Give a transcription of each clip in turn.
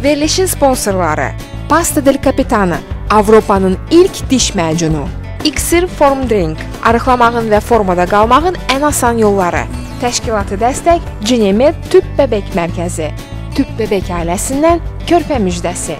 Verilişin sponsorları Pasta del Capitano, Avropanın ilk diş macunu, İksir Form Drink, arıqlamağın və formada qalmağın ən asan yolları, təşkilatı dəstək Cinemed Tüp Bəbək Mərkəzi, Tüp Bəbək ailəsindən körpə müjdəsi.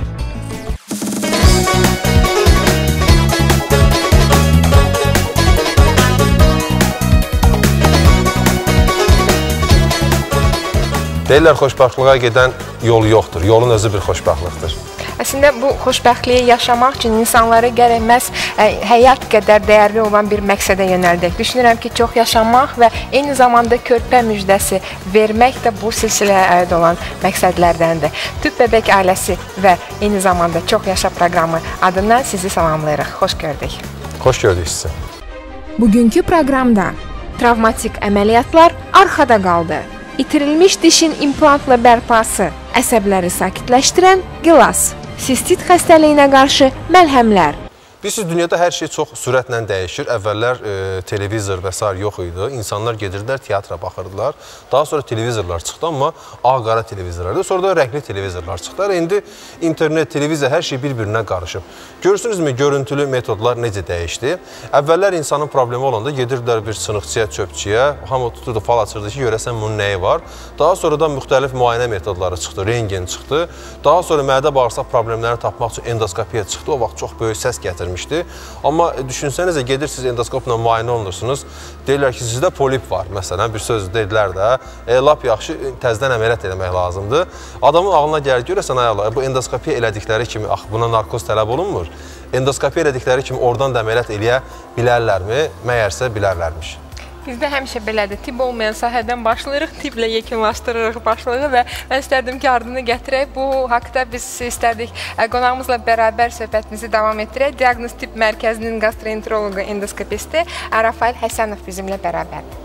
Deyirlər, xoşbəxtlığa gedən yol yoxdur, yolun özü bir xoşbəxtlikdir. Əslində, bu xoşbəxtliyi yaşamaq üçün insanları gərək məhz həyat qədər dəyərli olan bir məqsədə yönəldək. Düşünürəm ki, çox yaşamaq və eyni zamanda körpə müjdəsi vermək də bu silsiləyə aid olan məqsədlərdəndir. Tüp Bəbək ailəsi və eyni zamanda Çox Yaşa proqramı adından sizi salamlayırıq. Xoş gördük. Xoş gördük sizi. Bugünkü proqramda travmatik əməliyyatlar arxada qaldı. İtirilmiş dişin implantla bərpası, əsəbləri sakitləşdirən gilas, sistit xəstəliyinə qarşı məlhəmlər. Bilirsiniz, dünyada hər şey çox sürətlə dəyişir. Əvvəllər televizor və s. yox idi. İnsanlar gedirdilər, teatra baxırdılar. Daha sonra televizorlar çıxdı, amma ağ-qara televizorlardı. Sonra da rəngli televizorlar çıxdı. İndi internet, televiziya, hər şey bir-birinə qarışıb. Görürsünüzmü, görüntülü metodlar necə dəyişdi? Əvvəllər insanın problemi olanda gedirdilər bir sınıqçıya, çöpçüyə, hamı tuturdu, fal açırdı ki, görəsən bunun nəyi var. Daha sonra da müxtəlif müayinə metodları çıxdı, rengen çıxdı. Daha sonra mədə-bağırsaq problemlərini tapmaq üçün endoskopiya çıxdı. O vaxt çox böyük səs gətirmişdi. Amma düşünsənizə, gedirsiniz endoskopla müayinə olunursunuz, deyirlər ki, sizdə polip var, məsələn, bir söz dedilər də, lap yaxşı təzdən əməliyyat eləmək lazımdır. Adamın ağlına gəlir, görəsən, ayaqlar, bu endoskopiya elədikləri kimi, buna narkoz tələb olunmur, endoskopiya elədikləri kimi oradan da əməliyyat eləyə bilərlərmi? Məyərsə bilərlərmiş. Bizdə həmişə belədir, tibb olmayan sahədən başlayırıq, tibblə yekunlaşdırırıq başlığı və mən istərdim ki, ardını gətirək. Bu haqda biz istərdik qonağımızla bərabər söhbətimizi davam etdirək. Diaqnoz Tibb Mərkəzinin gastroenteroloqu, endoskopisti Rafael Həsənov bizimlə bərabərdir.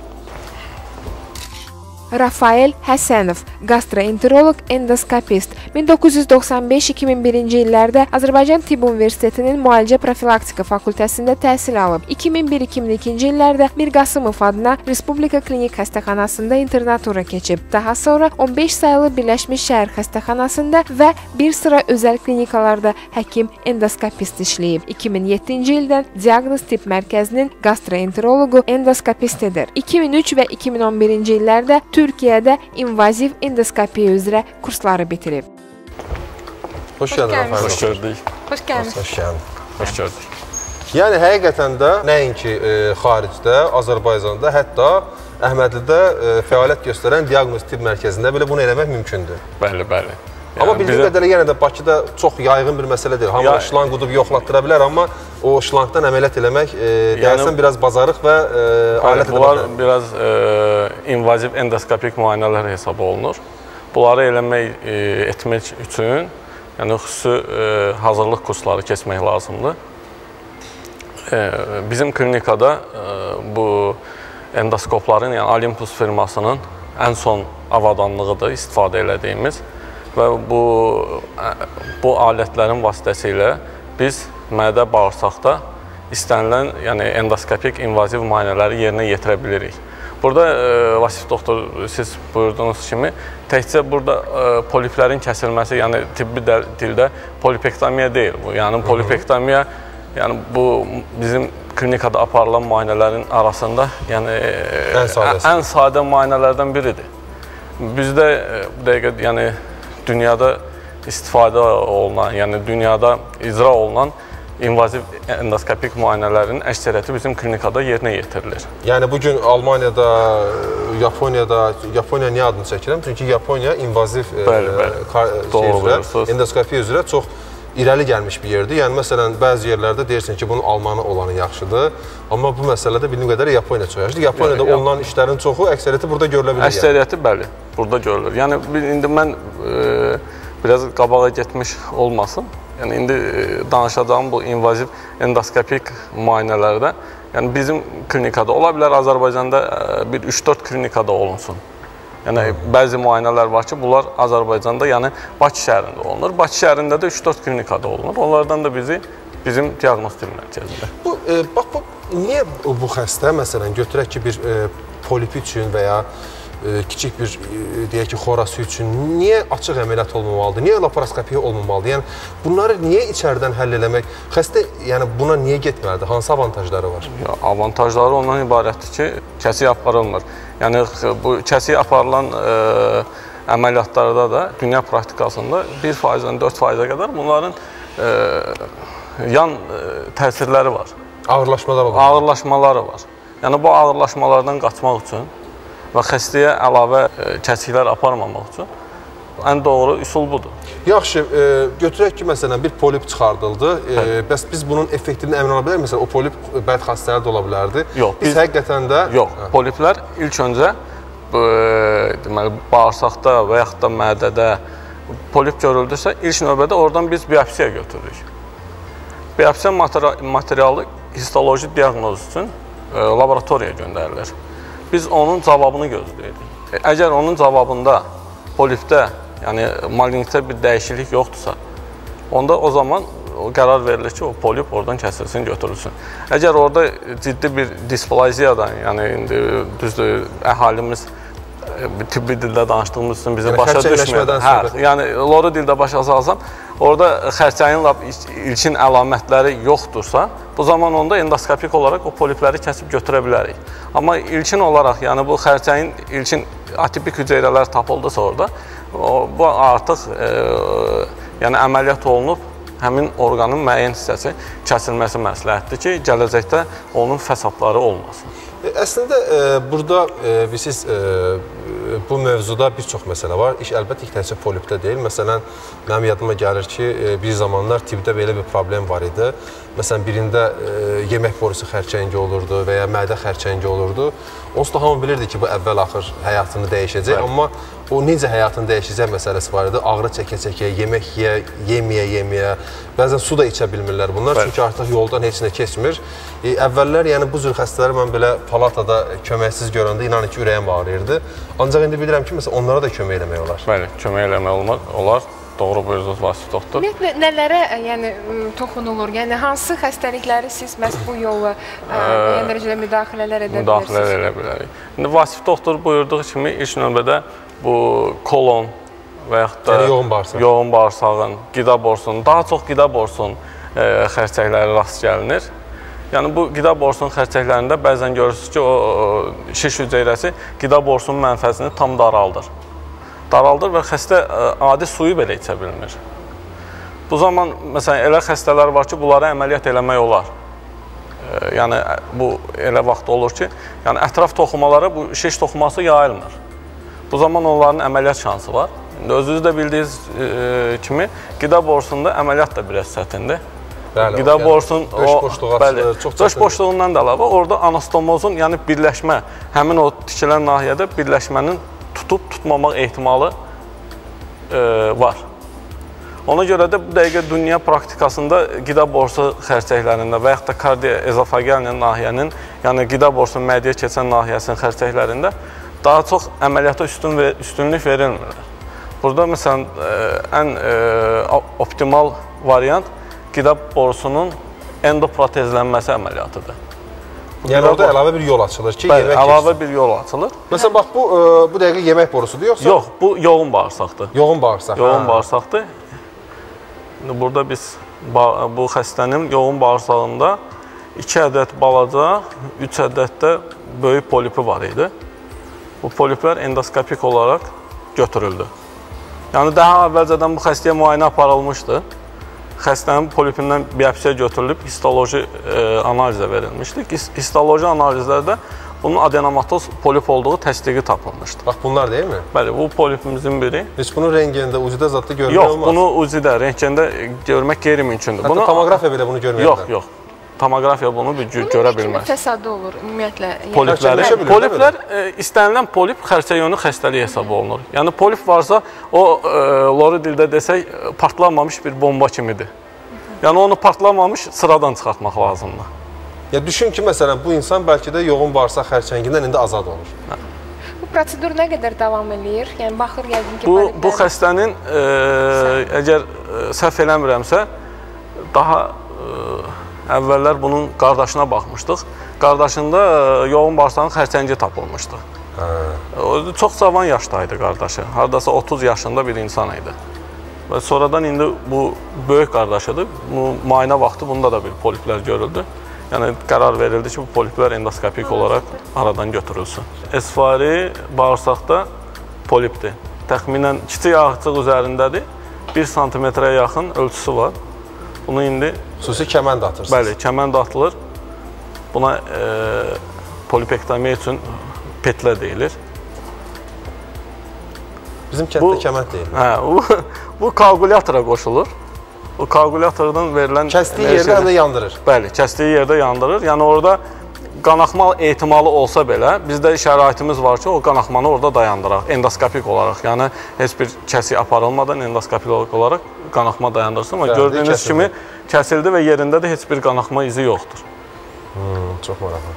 Rafael Həsənov, gastroenteroloq, endoskopist. 1995-2001-ci illərdə Azərbaycan Tibb Universitetinin Müalicə Profilaktika fakültəsində təhsil alıb. 2001-2002-ci illərdə Mirqasımov adına Respublika Klinik Xəstəxanasında internatura keçib. Daha sonra 15 sayılı Birləşmiş Şəhər Xəstəxanasında və bir sıra özəl klinikalarda həkim endoskopist işləyib. 2007-ci ildən Diaqnoz Tibb Mərkəzinin gastroenteroloqu, endoskopistidir. 2003 və 2011-ci illərdə Türkiyədə invaziv endoskopiya üzrə kursları bitirib. Xoş gəldin, Xoş gördük. Xoş gəlmişsiniz. Xoş gördük. Yəni, həqiqətən də nəinki xaricdə, Azərbaycanda, hətta Əhmədlidə fəaliyyət göstərən Diaqnoz Tibb Mərkəzində belə bunu eləmək mümkündür. Bəli, bəli. Amma bildiyim qədərlə yenə də Bakıda çox yayğın bir məsələ deyil. Hamı şlanq udub yoxlatdıra bilər, amma o şlanqdan əməliyyat eləmək deyərsən biraz bazarıq və alət edəmək. Bunlar biraz invaziv endoskopik müayinələr hesab olunur. Bunları etmək üçün xüsusi hazırlıq kursları keçmək lazımdır. Bizim klinikada bu endoskopların, yəni Olympus firmasının ən son avadanlığıdır istifadə elədiyimiz. Və bu alətlərin vasitəsilə biz mədə-bağırsaqda istənilən endoskopik invaziv müayinələri yerinə yetirə bilirik. Burada, Vasif doktor, siz buyurduğunuz kimi, təkcə burada poliplərin kəsilməsi, yəni tibbi dildə polipektomiya deyil bu. Yəni polipektomiya, bu bizim klinikada aparılan müayinələrin arasında ən sadə müayinələrdən biridir. Bizdə bu dəqiqə, dünyada istifadə olunan, yəni dünyada icra olunan invaziv endoskopik müayinələrin əksəriyyəti bizim klinikada yerinə yetirilir. Yəni bugün Almaniyada, Yaponiya niyə adını çəkirəm? Çünki Yaponiya invaziv endoskopiya üzrə çox irəli gəlmiş bir yerdir. Yəni məsələn, bəzi yerlərdə deyirsən ki, bunun Almanı olanı yaxşıdır. Amma bu məsələdə bildiyim qədərlə Yaponiya çox yaxşıdır. Yaponiyada olunan işlərin çoxu, əksəriyyəti burada görülə bilir. Əksəriyyəti, bəli, burada görülür. Yəni, indi mən biraz qabağa getmiş olmasın. Yəni, indi danışacağım bu invaziv endoskopik müayinələrdə, yəni bizim klinikada, ola bilər Azərbaycanda bir 3-4 klinikada olunsun. Yəni, bəzi müayinələr var ki, bunlar Azərbaycanda, yəni Bakı şəhərində olunur. Bakı şəhərində də 3-4 klinikada olunur. Onlardan da bizim Diaqnoz Tibb Mərkəzində. Bax, niyə bu xəstə, məsələn, götürək ki, bir polip üçün və ya kiçik bir deyək ki, xorası üçün niyə açıq əməliyyat olmamalıdır? Niyə laparoskopiya olmamalıdır? Yəni bunları niyə içəridən həll eləmək? Xəstə yəni buna niyə getməlidir? Hansı avantajları var? Avantajları ondan ibarətdir ki, kəsik aparılmır. Yəni bu kəsik aparılan əməliyyatlarda da dünya praktikasında 1%-dən 4%-ə qədər bunların yan təsirləri var. Ağırlaşmaları var. Ağırlaşmaları var. Yəni bu ağırlaşmalardan qaçmaq üçün və xəstəyə əlavə kəsiklər aparmamaq üçün ən doğru üsul budur. Yaxşı, götürək ki, məsələn, bir polip çıxardıldı. Bəs biz bunun effektivindən əmin ola bilərik? Məsələn, o polip bəd xəstələri də ola bilərdi. Yox. Biz həqiqətən də... Yox, poliplər ilk öncə deməli, bağırsaqda və yaxud da mədədə polip görüldüsə, ilk növbədə oradan biz biopsiya götürürük. Biopsiya materialı histoloji diaqnoz üçün laboratoriyaya göndərilir. Biz onun cavabını gözləyirik. Əgər onun cavabında polipdə, yəni malignitdə bir dəyişiklik yoxdursa, onda o zaman qərar verilir ki, o polip oradan kəsilsin, götürülsün. Əgər orada ciddi bir displaziyadan, yəni indi düzdür, əhalimiz tibbi dildə danışdığımız üçün bizi başa düşmür. Yəni loru dildə başa salsam, orada xərçəyin ilkin əlamətləri yoxdursa, bu zaman onda endoskopik olaraq o polipləri kəsib götürə bilərik. Amma ilkin olaraq, yəni bu xərçəyin ilkin atipik hüceyrələr tapıldısa orada, bu artıq yəni əməliyyat olunub, həmin orqanın müəyyən hissəsi kəsilməsi məsləhətdir ki, gələcəkdə onun fəsadları olmasın. Əslində, burada siz bu mövzuda bir çox məsələ var. Əlbəttə ki, təkcə polipdə deyil. Məsələn, mənim yadıma gəlir ki, bir zamanlar tibbdə belə bir problem var idi. Məsələn, birində yemək borusu xərçəngi olurdu və ya mədə xərçəngi olurdu. Onsuz da hamı bilirdi ki, bu əvvəl-axır həyatını dəyişəcək. Amma o necə həyatını dəyişəcək məsələsi var idi. Ağrı çəkə-çəkə, yemək yeməyə, bəzən su da içə bilmirlər bunlar. Çünki artıq yoldan heç nə keçmir. Əvvəllər, yəni bu cür xəstələri mən belə palatada köməksiz görəndə inanın ki, ürəyim ağrıyırdı. Ancaq indi bilirəm ki, məsələn, onlara da kömək eləmək olar. Bəli, kömək eləmək olar. Doğru buyurdunuz, Vasif doktor. Ümumiyyətlə, nələrə toxunulur? Yəni, hansı xəstəlikləri siz məhz bu yolla dərəcədə müdaxilələr edə bilirsiniz? Müdaxilələr edə bilərik. İndi Vasif doktor buyurduğu kimi ilk növbədə bu kolon və yaxud da yoğun bağırsağın, qida borusunun, daha çox qida borusunun xərçəkləri rast gəlinir. Yəni, bu qida borusunun xərçəklərində bəzən görürsünüz ki, o şiş hüceyrəsi qida borusunun mənfəzini tam daraldır. Daraldır və xəstə adi suyu belə içə bilmir. Bu zaman, məsələn, elə xəstələr var ki, bunlara əməliyyat eləmək olar. Yəni, bu elə vaxt olur ki, yəni, ətraf toxumalara bu şiş toxuması yayılmır. Bu zaman onların əməliyyat şansı var. Özünüz də bildiyiniz kimi, qida borusunda əməliyyat da biraz çətindir. Qida borusunun döş boşluğundan da əlavə, orada anastomozun, yəni birləşmə, həmin o tikilən nahiyədə birləşmənin tutub-tutmamaq ehtimalı var. Ona görə də bu dəqiqə dünya praktikasında qida borusu xərçəklərində və yaxud da kardioezofageal nahiyənin, yəni qida borusunun mədiyə keçən nahiyəsinin xərçəklərində daha çox əməliyyata üstünlük verilmir. Burada, məsələn, ən optimal variant qida borusunun endoprotezlənməsi əməliyyatıdır. Yəni, orada əlavə bir yol açılır ki, yemək keçsin. Əlavə bir yol açılır. Məsələn, bax, bu dəqiqə yemək borusudur, yoxsa? Yox, bu yoğun bağırsaqdır. Yoğun bağırsaq. Yoğun bağırsaqdır. Burada biz bu xəstənin yoğun bağırsağında 2 ədəd balaca, 3 ədəd də böyük polipi var idi. Bu poliplər endoskopik olaraq götürüldü. Yəni, daha əvvəlcədən bu xəstəyə müayinə aparılmışdı. Xəstənin polipindən biopsiya götürülüb, histoloji analizə verilmişdi. Histoloji analizlərdə bunun adenomatoz polip olduğu təsdiqi tapılmışdı. Bax, bunlar deyil mi? Bəli, bu polipimizin biri. Heç bunu rentgendə, UZİ-də zatda görmək olmaz? Yox, bunu UZİ-də, rentgendə görmək qeyri-mümkündür. Hətta tomografiya belə bunu görmək olmaz? Yox. Tomografiya bunu görə bilməz. Bunun fəsadı olur, ümumiyyətlə. Poliplər, istənilən polip xərçəyönü xəstəlik hesabı olunur. Yəni, polip varsa, o, loru dildə desək, partlamamış bir bomba kimidir. Yəni, onu partlamamış sıradan çıxartmaq lazımdır. Ya, düşün ki, məsələn, bu insan bəlkə də yoğun bağırsaq xərçəngindən indi azad olur. Bu prosedur nə qədər davam edir? Yəni, baxır, yəqin ki, bu xəstənin, əgər səhv eləmirəmsə, daha əvvəllər bunun qardaşına baxmışdıq. Qardaşında yoğun bağırsağın xərçəngi tapılmışdı. Çox cavan yaşdaydı qardaşı. Hardasa 30 yaşında bir insan idi. Və sonradan indi bu böyük qardaşıdır. Bu müayinə vaxtı bunda da bir poliplər görüldü. Yəni qərar verildi ki, bu poliplər endoskopik olaraq aradan götürülsün. Esfari bağırsaqda polipdir. Təxminən kiçik yağcıq üzərindədir. 1 santimetrə yaxın ölçüsü var. Bunu indi... Xüsusi kəmənd atırsınız. Bəli, kəmənd atılır. Buna polipektomiya üçün petlə deyilir. Bizim kənddə kəmənd deyilir. Hə, bu kalkulyatora qoşulur. O kalkulyatordan verilən... Kəsdiyi yerdə həm də yandırır. Bəli, kəsdiyi yerdə yandırır. Yəni orada qanaxma ehtimalı olsa belə, bizdə şəraitimiz var ki, o qanaxmanı orada dayandıraq, endoskopik olaraq. Yəni, heç bir kəsik aparılmadan endoskopik olaraq qanaxma dayandırsın. Və gördüyünüz kimi kəsildi və yerində də heç bir qanaxma izi yoxdur. Çox maraqlı.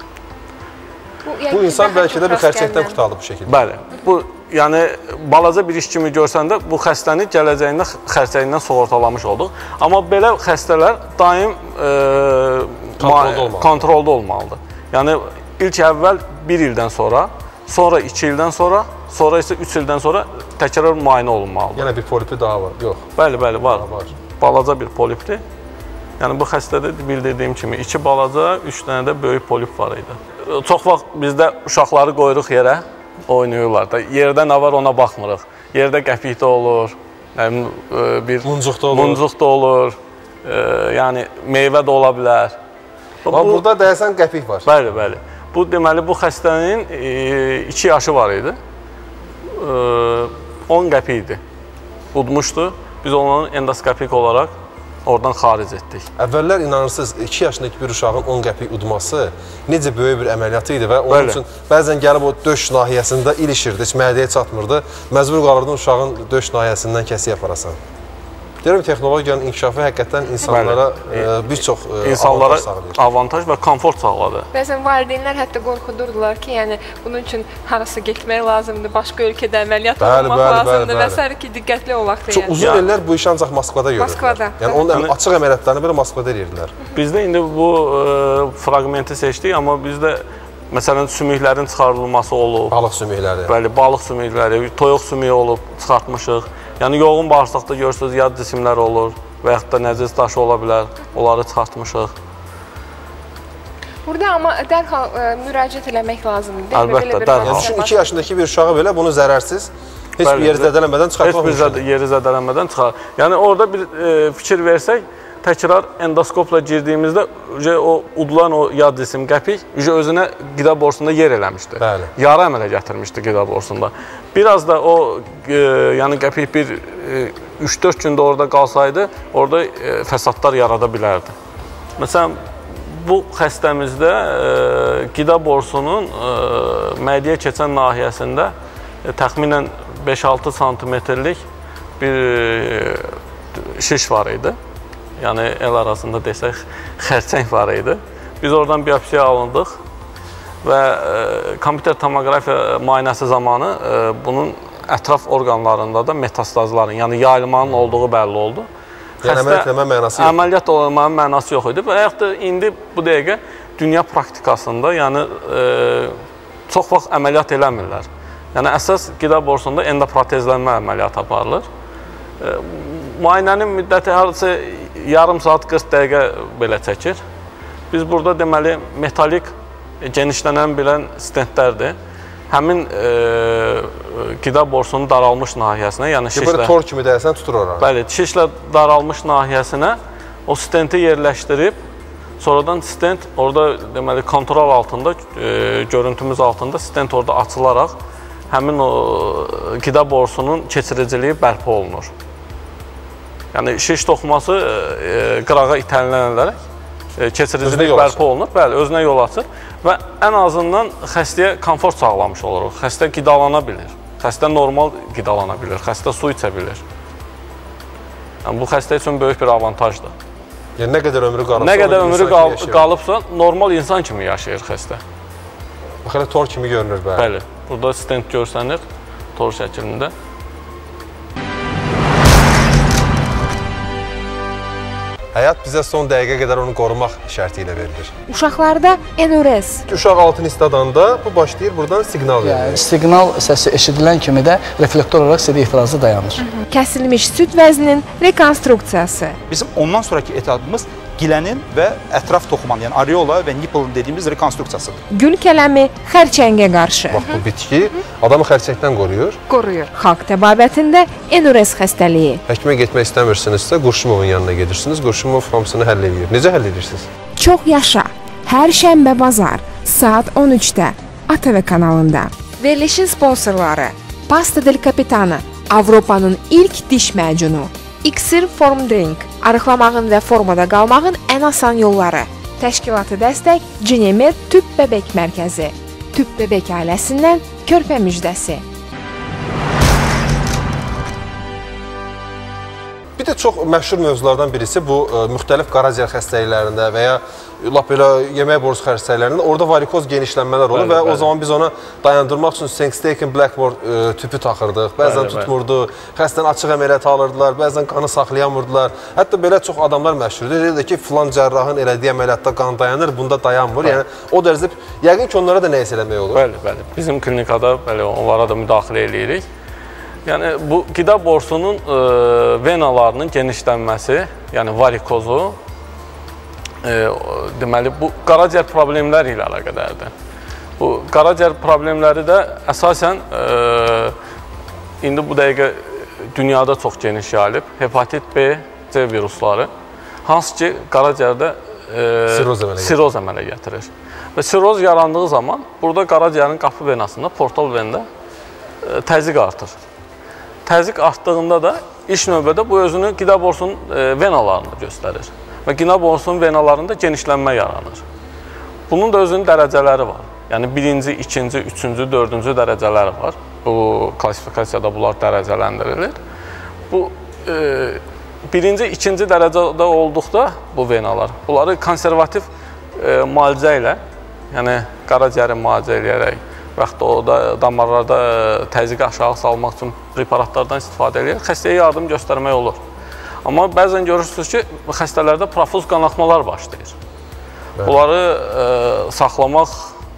Bu insan bəlkə də bir xərçəngdən qurtardı bu şəkildə. Bəli, bu yəni balaca bir iş kimi görsəndə bu xəstəni gələcəyində xərçəngdən sığortalamış olduq. Amma belə xəstələr daim kontrolda olmalıdır. Yəni ilk əvvəl 1 ildən sonra 2 ildən sonra isə 3 ildən sonra təkrar müayinə olunmalıdır. Yəni bir polipi daha var, yox? Bəli, var. Balaca bir polipdir. Yəni bu xəstədə bildirdiyim kimi 2 balaca, 3 dənə də böyük polip var idi. Çox vaxt bizdə uşaqları qoyuruq yerə, oynayırlar da. Yerdə nə var ona baxmırıq. Yerdə qəpik də olur, bir muncuq da olur, yəni meyvə də ola bilər. Burada dəyəsən qəpik var. Bəli. Bu deməli bu xəstənin 2 yaşı var idi. 10 qəpik idi. Udmuşdu. Biz onu endoskopik olaraq oradan xaric etdik. Əvvəllər inanırsınız 2 yaşındakı bir uşağın 10 qəpik udması necə böyük bir əməliyyatı idi və onun üçün bəzən gəlib o döş nahiyəsində ilişirdi, heç mədəyə çatmırdı. Məcbur qalırdın uşağın döş nahiyəsindən kəsik yaparasan. Deyirəm, texnologiyanın inkişafı həqiqətən insanlara bir çox avantaj sağlayır. Avantaj və komfort sağladı. Bəzən valideynlər hətta qorxudurdular ki, yəni bunun üçün harasa getmək lazımdır, başqa ölkədə əməliyyat olmaq lazımdır və s. ki, diqqətli olaq deyə. Çox uzun illər bu işi ancaq Moskvada görürdülər. Yəni onun açıq əməliyyatlarını belə Moskvada edirdilər. Bizdə indi bu fraqmenti seçdik, amma bizdə məsələn sümüklərin çıxarılması olub. Balıq sümükləri. Bəli, balıq sümükləri, toyuq sümüyü olub, çıxartmışıq. Yəni yoğun bağırsaqda görürsünüz, yad cisimlər olur və yaxud da nəcis daşı ola bilər, onları çıxartmışıq. Burada amma dərhal müraciət eləmək lazımdır. Əlbəttə, dərhal. Yəni 2 yaşındakı bir uşağı belə bunu zərərsiz, heç bir yeri zədələnmədən çıxartmaq mümkündür. Heç bir yeri zədələnmədən çıxar. Yəni orada bir fikir versək, təkrar endoskopla girdiyimizdə o udulan o yad cisim qəpik özünə qida borusunda yer eləmişdi. Yara əmələ gətirmişdi qida borusunda. Biraz da o yəni qəpik bir 3-4 gündə orada qalsaydı, orada fəsadlar yarada bilərdi. Məsələn, bu xəstəmizdə qida borusunun mədiyə keçən nahiyəsində təxminən 5-6 santimetrlik bir şiş var idi. Yəni el arasında desək, xərçəng var idi. Biz oradan biopsiya alındıq və kompüter tomoqrafiya müayinəsi zamanı bunun ətraf orqanlarında da metastazların, yəni yayılmanın olduğu bəlli oldu. Yəni əməliyyat eləmə mənası yox. Əməliyyat olmanın mənası yox idi və yaxud da indi bu dəqiqə dünya praktikasında yəni çox vaxt əməliyyat eləmirlər. Yəni əsas qida borusunda endoprotezlənmə əməliyyatı aparılır. Müayinənin müddəti hardasa yarım saat 40 dəqiqə belə çəkir. Biz burada deməli metalik genişlənən bilən stentlərdir. Həmin qida borusunun daralmış nahiyəsinə, yəni şişlə tor kimi dəyəsən tutur ora. Bəli, şişlə daralmış nahiyəsinə o stenti yerləşdirib, sonradan stent orada deməli kontrol altında, görüntümüz altında stent orada açılaraq həmin o qida borusunun keçiriciliyi bərpa olunur. Yəni şiş toxuması qırağa itələnərək keçiricilik bərpa olunur, bəli, özünə yol açır və ən azından xəstəyə komfort sağlamış oluruq. Xəstə qidalana bilir, xəstə normal qidalana bilir, xəstə su içə bilir. Yəni bu xəstə üçün böyük bir avantajdır. Yəni nə qədər ömrü qalıbsa, nə qədər ömrü qalıbsa, normal insan kimi yaşayır xəstə. Bax, elə tor kimi görünür, bəli. Bəli, burada stent görsənir, tor şəklində. Həyat bizə son dəqiqə qədər onu qorumaq şərti ilə verilir. Uşaqlarda enurex. Uşaq altın istadanda bu başlayır buradan siqnal verir. Siqnal səsi eşidilən kimi də reflektor olaraq sidə ifrazı dayanır. Kəsilmiş süd vəzninin rekonstruksiyası. Bizim ondan sonraki etapımız gilənin və ətraf toxumanın, yəni areola və nipple dediyimiz rekonstruksiyasıdır. Gül kələmi xərçəngə qarşı. Bax, bu bitki adamı xərçəngdən qoruyur. Xalq təbabətində enurex xəstəliyi. Həkimə getmək istəmirsinizsə, Qurşumovun yanına gedirsiniz. Qurşumov hamısını həll edir. Necə həll edirsiniz? Çox yaşa. Hər şənbə bazar saat 13-də ATV kanalında. Verilişin sponsorları: Pasta del Capitano, Avropanın ilk diş macunu. İksir Form Drink, arıqlamağın və formada qalmağın ən asan yolları. Təşkilatı dəstək Cinemed Tüp Bəbək Mərkəzi. Tüp Bəbək ailəsindən körpə müjdəsi. Bir də çox məşhur mövzulardan birisi bu müxtəlif qaraciyər xəstəliklərində və ya lap belə yemək borusu xəstəliklərində orada varikoz genişlənmələr olur və o zaman biz ona dayandırmaq üçün Sengstaken Blackmore tüpü taxırdıq. Bəzən tutmurdu, xəstəni açıq əməliyyat alırdılar, bəzən qanı saxlayamırdılar. Hətta belə çox adamlar məşhurdur. Deyirlər ki, filan cərrahın elədiyi əməliyyatda qan dayanır, bunda dayanmır. Yəni o dərəcədə yəqin ki, onlara da nəyisə eləmək olur. Bəli. Bizim klinikada belə onlara da müdaxilə eləyirik. Yəni, bu qida borusunun venalarının genişlənməsi, yəni varikozu, deməli, bu qaraciyər problemləri ilə əlaqədardır. Bu qaraciyər problemləri də əsasən indi bu dəqiqə dünyada çox geniş yayılıb. Hepatit B, C virusları, hansı ki, qaraciyərdə siroz əmələ gətirir. Və siroz yarandığı zaman, burada qaraciyərin qapı venasında, portal venada təzyiq artır. Təzyiq artdığında da ilk növbədə bu özünü qida borusunun venalarında göstərir və qida borusunun venalarında genişlənmə yaranır. Bunun da özünün dərəcələri var. Yəni birinci, ikinci, üçüncü, dördüncü dərəcələri var. Bu klasifikasiyada bunlar dərəcələndirilir. Bu birinci, ikinci dərəcədə olduqda bu venalar, bunları konservativ müalicə ilə, yəni qaraciyəri müalicə eləyərək və yaxud da o da damarlarda təzyiqi aşağı salmaq üçün preparatlardan istifadə edir, xəstəyə yardım göstərmək olur. Amma bəzən görürsünüz ki, xəstələrdə profuz qanaxmalar başlayır. Bunları saxlamaq,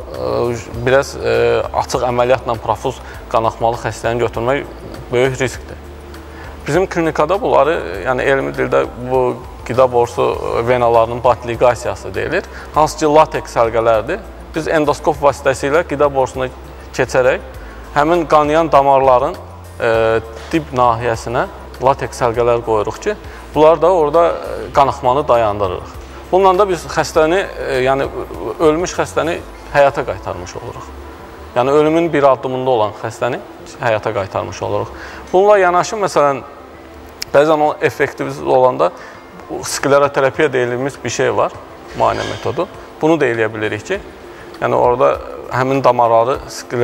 biraz açıq əməliyyatla profuz qanaxmalı xəstəni götürmək böyük riskdir. Bizim klinikada bunları, yəni elmi dildə bu qida borusu venalarının batligaziyası deyilir, hansı ki, lateks həlqələrdir. Biz endoskop vasitəsilə qida borusuna keçərək həmin qanayan damarların dib nahiyəsinə lateks həlqələr qoyuruq ki, bunlar da orada qanaxmanı dayandırırıq. Bununla da biz xəstəni, yəni ölmüş xəstəni həyata qaytarmış oluruq. Yəni ölümün bir addımında olan xəstəni həyata qaytarmış oluruq. Bununla yanaşı, məsələn, bəzən o effektiv olanda skleroterapiya deyilmiş bir şey var, müayinə metodu. Bunu da eləyə bilirik ki, yəni orada həmin damarları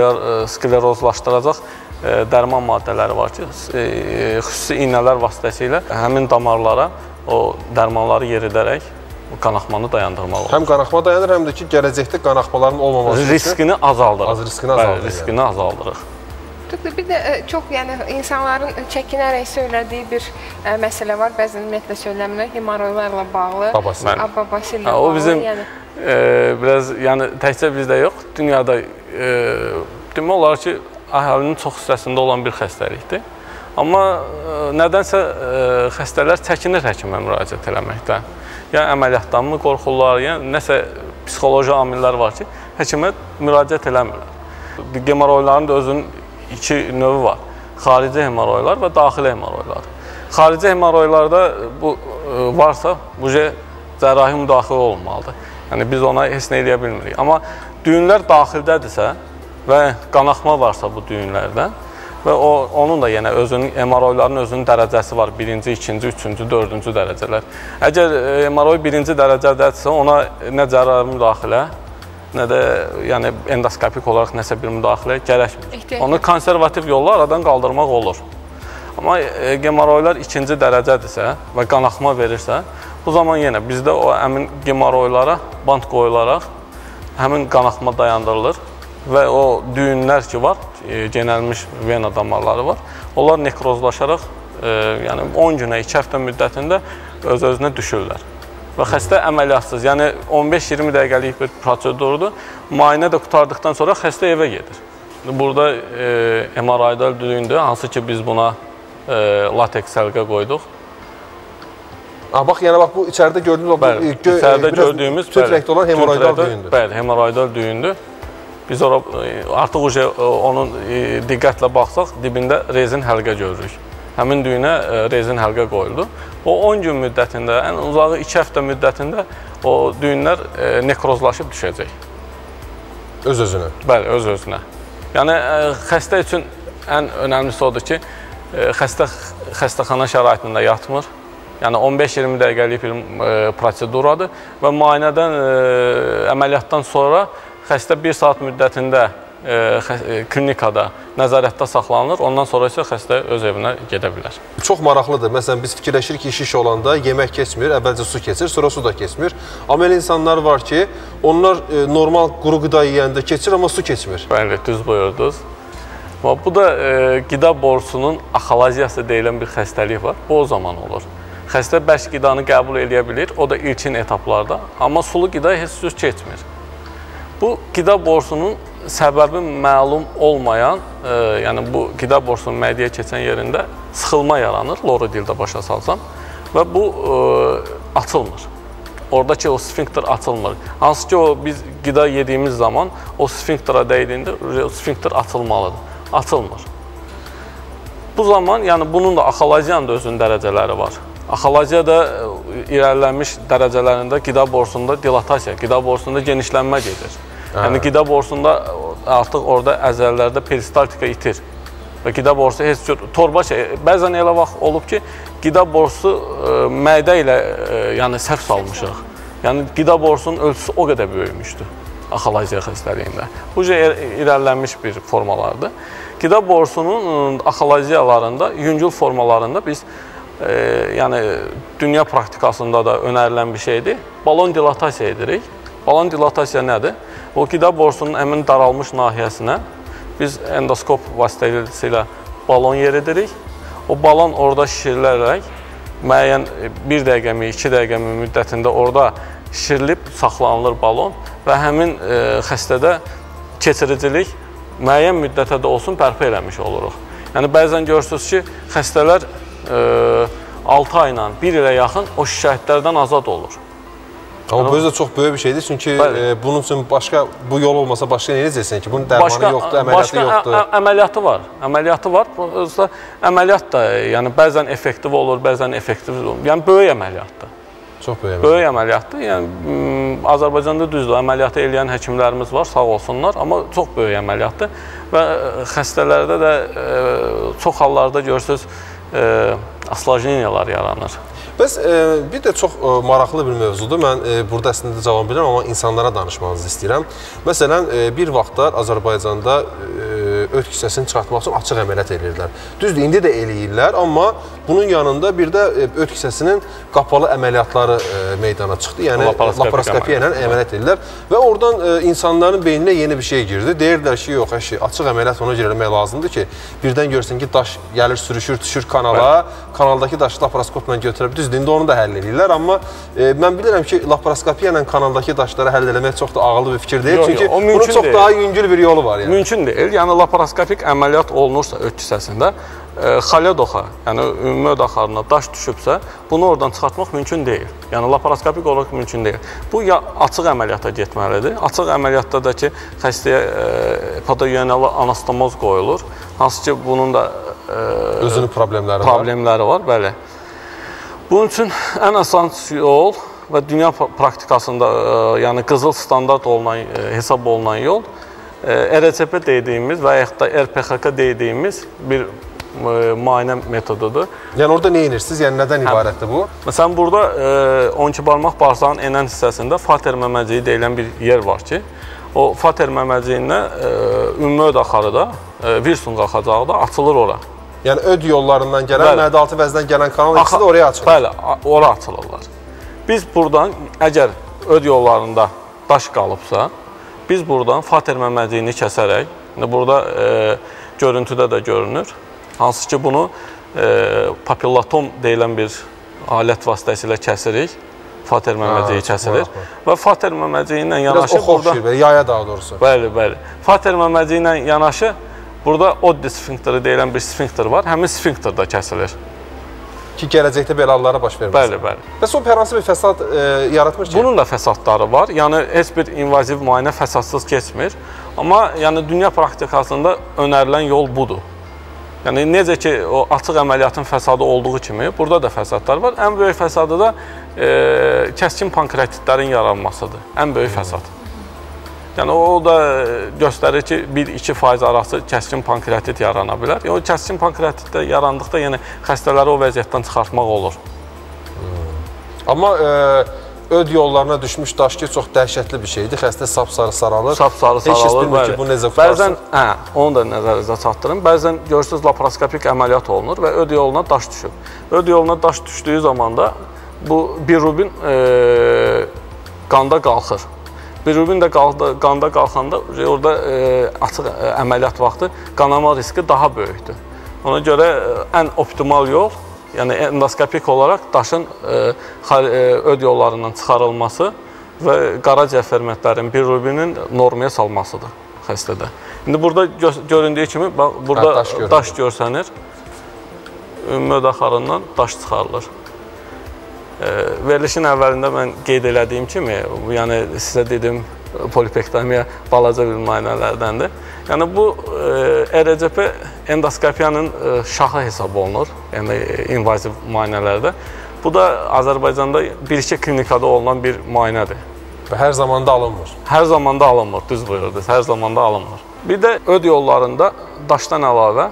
sklerozlaşdıracaq dərman maddələri var ki, xüsusi iynələr vasitəsilə həmin damarlara o dərmanları yeridərək qanaxmanı dayandırmaq olur. Həm qanaxma dayanır, həm də ki, gələcəkdə qanaxmaların olmaması üçün riskini azaldırıq. Riskini azaldırıq. Bir də çox, yəni insanların çəkinərək söylədiyi bir məsələ var. Bəzən ümumiyyətlə söyləmirlər, hemoroidlarla bağlı. Babası ilə bağlı. O bizim biraz, yəni təkcə bizdə yox, dünyada demək olar ki, əhalinin çox hissəsində olan bir xəstəlikdir. Amma nədənsə xəstələr çəkinir həkimə müraciət eləməkdən. Yəni əməliyyatdanmı qorxurlar, yəni nəsə psixoloji amillər var ki, həkimə müraciət eləmirlər. Hemoroidların da özünün iki növü var. Xarici hemoroidlar və daxili hemoroidlar. Xarici hemoroidlarda bu varsa, bu cərrahi müdaxilə olunmalıdır. Yəni biz ona heç nə eləyə bilmirik. Amma düyünlər daxildədirsə və qanaxma varsa bu düyünlərdən və onun da yenə hemoroidların özünün dərəcəsi var. Birinci, ikinci, üçüncü, dördüncü dərəcələr. Əgər hemoroid birinci dərəcədədirsə, ona nə cərrahi müdaxilə, nə də yəni endoskopik olaraq nəsə bir müdaxilə gərəkmir. Onu konservativ yolla aradan qaldırmaq olur. Amma hemoroidlar ikinci dərəcədirsə və qanaxma verirsə, bu zaman yenə bizdə o həmin hemoroidlara bant qoyularaq həmin qanaxma dayandırılır və o düyünlər ki var, genəlmiş vena damarları var, onlar nekrozlaşaraq yəni 10 günə, 2 həftə müddətində öz-özünə düşürlər. Və xəstə əməliyyatsız, yəni 15-20 dəqiqəlik bir prosedurdur. Müayinə də qurtardıqdan sonra xəstə evə gedir. Burada hemoroidal düyündür, hansı ki biz buna lateks səlqə qoyduq. Bax, yəni bax bu içəridə gördüyümüz tüt rəngdə olan hemoroidal düyündür. Bəli, hemoroidal düyündür. Biz artıq onun diqqətlə baxsaq, dibində rezin həlqə görürük. Həmin düyünə rezin həlqə qoyuldu. O 10 gün müddətində, ən uzağı 2 həftə müddətində o düyünlər nekrozlaşıb düşəcək. Öz-özünə? Bəli, öz-özünə. Yəni, xəstə üçün ən önəmlisi odur ki, xəstəxana şəraitində yatmır. Yəni, 15-20 dəqiqəlik bir proseduradır və müayinədən, əməliyyatdan sonra xəstə 1 saat müddətində klinikada nəzarətdə saxlanılır, ondan sonra isə xəstə öz evinə gedə bilər. Çox maraqlıdır. Məsələn, biz fikirləşirik ki, şiş olanda yemək keçmir, əvvəlcə su keçir, sonra su da keçmir. Amma elə insanlar var ki, onlar normal quru qida yeyəndə keçir, amma su keçmir. Bəli, düz buyurdunuz. Bu da qida borusunun axalaziyası deyilən bir xəstəlik var. Bu o zaman olur. Xəstə bərk qidanı qəbul edə bilir, o da ilkin etaplarda, amma sulu qida heç söz keçmir. Bu qida borusunun səbəbi məlum olmayan, yəni bu qida borusunun mədiyə keçən yerində sıxılma yaranır, loro dildə başa salsam və bu açılmır. Oradakı o sfinkter açılmır. Hansı ki, biz qida yediyimiz zaman o sfinktera dəydiyində o sfinkter açılmalıdır. Açılmır. Bu zaman, yəni bunun da axalaziyanın da özünün dərəcələri var. Axalaziya da irəlilənmiş dərəcələrində qida borusunda dilatasiya, qida borusunda genişlənmə gedir. Yəni qida borusunda artıq orada əzələlərdə peristaltika itir və qida borusu heç cür torba şey, bəzən elə vaxt olub ki, qida borusu mədə ilə yəni səhv salmışıq. Yəni qida borusunun ölçüsü o qədər böyümüşdür axalaziya xəstəliyində. Bu irəlilənmiş bir formalardır. Qida borusunun axalaziyalarında, yüngül formalarında biz yəni dünya praktikasında da önərilən bir şeydir. Balon dilatasiya edirik. Balon dilatasiya nədir? O qida borusunun həmin daralmış nahiyəsinə biz endoskop vasitəsilə balon yeridirik. O balon orada şişirilərək müəyyən 1 dəqiqəmi, 2 dəqiqəmi müddətində orada şişirilib saxlanılır balon və həmin xəstədə keçiricilik müəyyən müddətə də olsun bərpa eləmiş oluruq. Yəni bəzən görürsünüz ki, xəstələr 6 ayla, 1 ilə yaxın o şikayətlərdən azad olur. Amma bu özü də çox böyük bir şeydir, çünki bunun üçün başqa, bu yol olmasa başqa nə edəcəksən ki? Bunun dərmanı yoxdur, əməliyyatı yoxdur. Əməliyyatı var, əməliyyatı var. Əməliyyat da yəni bəzən effektiv olur, bəzən effektiv olmur. Yəni böyük əməliyyatdır. Çox böyük əməliyyatdır. Böyük əməliyyatdır. Yəni Azərbaycanda düzdür, əməliyyatı eləyən həkimlərimiz var, sağ olsunlar, amma çox böyük əməliyyatdır və xəstələrdə də çox hallarda görürsünüz, aslajeniyalar yaranır. Bəs bir də çox maraqlı bir mövzudur. Mən burada əslində cavab bilirəm, amma insanlara danışmanızı istəyirəm. Məsələn, bir vaxtlar Azərbaycanda öd kisəsini çıxartmaq üçün açıq əməliyyat edirlər. Düzdür, indi də eləyirlər, amma bunun yanında bir də öd kisəsinin qapalı əməliyyatları meydana çıxdı. Yəni, laparoskopiya ilə əməliyyat edirlər və oradan insanların beyninə yeni bir şey girdi. Deyirdilər ki, yox, açıq əməliyyat ona görə eləmək lazımdır ki, birdən görsən ki, daş gəlir, sürüşür, düşür kanala, kanaldakı daşı laparoskopla götürüb, düzdür, indi onu da həll edirlər, amma mən bilirəm ki, laparoskopiya ilə kanaldakı daşları həll eləmək çox da ağıllı bir fikir deyil, çünki bunun çox daha yüngül bir yolu var. Mümkün deyil, yəni laparoskopik əməliyyat olunursa öd kisəsində, xalyadoxa, yəni ümumi öd axarına daş düşübsə, bunu oradan çıxartmaq mümkün deyil. Yəni laparoskopik olaraq mümkün deyil. Bu ya açıq əməliyyata getməlidir. Açıq əməliyyatda da ki, xəstəyə patogenalı anastomoz qoyulur. Hansı ki, bunun da özünün problemləri var. Bəli. Bunun üçün ən asan yol və dünya praktikasında yəni qızıl standart hesab olunan yol RCP dediyimiz və yaxud da RPXK dediyimiz bir müayinə metodudur. Yəni orada nə edirsiniz? Yəni nədən ibarətdir bu? Məsələn, burada 12 barmaq bağırsağın enən hissəsində fater məməciyi deyilən bir yer var ki, o fater məməciyindən ümumi öd axarı da, virsun qalxacağı da açılır ora. Yəni öd yollarından gələn, mədə-altı vəzdən gələn kanal ikisi də oraya açılır. Bəli, ora açılırlar. Biz buradan, əgər öd yollarında daş qalıbsa, biz buradan fater məməciyini kəsərək, burada görüntüdə də görünür, hansı ki bunu papillatom deyilən bir alət vasitəsilə kəsirik. Fater məməciyi kəsilir və fater məməciyi ilə yanaşı biraz oxu oxşuyur, yaya daha doğrusu. Bəli, bəli. Fater məməciyi ilə yanaşı burada oddi sfinkteri deyilən bir sfinkter var. Həmin sfinkter də kəsilir. Ki, gələcəkdə belə hallara baş verməsin. Bəli, bəli. Bəs o hər hansı bir fəsad yaratmır ki? Bunun da fəsadları var. Yəni, heç bir invaziv müayinə fəsadsız keçmir. Amma yəni, dünya praktikasında önərilən yol budur. Yəni, necə ki, o açıq əməliyyatın fəsadı olduğu kimi, burada da fəsadlar var. Ən böyük fəsadı da kəskin pankreatitlərin yaranmasıdır. Ən böyük fəsad. Yəni, o da göstərir ki, 1-2% arası kəskin pankreatit yarana bilər. O kəskin pankreatit yarandıqda xəstələri o vəziyyətdən çıxartmaq olur. Amma öd yollarına düşmüş daş ki, çox dəhşətli bir şeydir. Xəstə sapsarı saralır. Sapsarı saralır. Heç kəs bilmir ki, bu necə qutarsın. Bəzən, onu da nəzərinizə çatdırın. Bəzən görürsünüz, laparoskopik əməliyyat olunur və öd yoluna daş düşür. Öd yoluna daş düşdüyü zaman da bu bilirubin qanda qalxır. Bilirubin də qanda qalxanda orada açıq əməliyyat vaxtı qanama riski daha böyükdür. Ona görə ən optimal yol, yəni endoskopik olaraq daşın öd yollarından çıxarılması və qaraciyər fermentlərin bilirubinin normaya salmasıdır xəstədə. İndi burada göründüyü kimi, burada daş görsənir, ümumi öd axarından daş çıxarılır. Verilişin əvvəlində mən qeyd elədiyim kimi, yəni sizə dedim, polipektomiya balaca bir müayinələrdəndir. Yəni bu ERCP endoskopiyanın şahı hesab olunur, yəni invaziv müayinələrdə. Bu da Azərbaycanda bir-iki klinikada olunan bir müayinədir. Və hər zamanda alınmır. Hər zamanda alınmır, düz buyurdunuz, hər zamanda alınmır. Bir də öd yollarında daşdan əlavə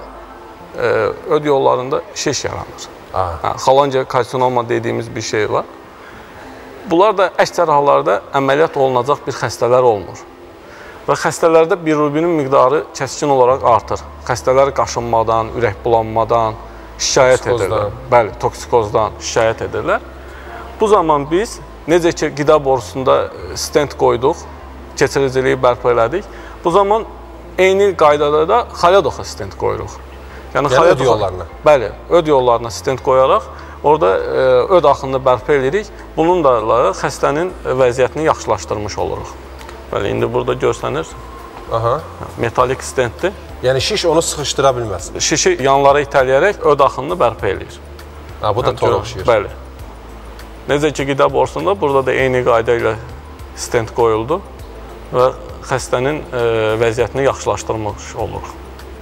öd yollarında şiş yaranır. Xolangya karsinoma dediyimiz bir şey var. Bunlar da əksər hallarda əməliyyat olunacaq bir xəstələr olmur. Və xəstələrdə bilirubinin miqdarı kəskin olaraq artır. Xəstələr qaşınmadan, ürək bulanmadan şikayət edirlər. Bəli, toksikozdan şikayət edirlər. Bu zaman biz, necə ki, qida borusunda stent qoyduq, keçiriciliyi bərpa elədik. Bu zaman eyni qaydada da xalyadoxa stent qoyuruq. Yəni öd yollarına. Bəli, öd yollarına stent qoyaraq orada öd axını bərpa edirik. Bununla xəstənin vəziyyətini yaxşılaşdırmış oluruq. Bəli, indi burada görsənir. Metalik stentdir. Yəni şiş onu sıxışdıra bilməz. Şişi yanlara itələyərək öd axınını bərpa edir. Bu da tora oxşayır. Bəli. Necə ki, qida borusunda burada da eyni qayda ilə stent qoyuldu və xəstənin vəziyyətini yaxşılaşdırmış oluruq.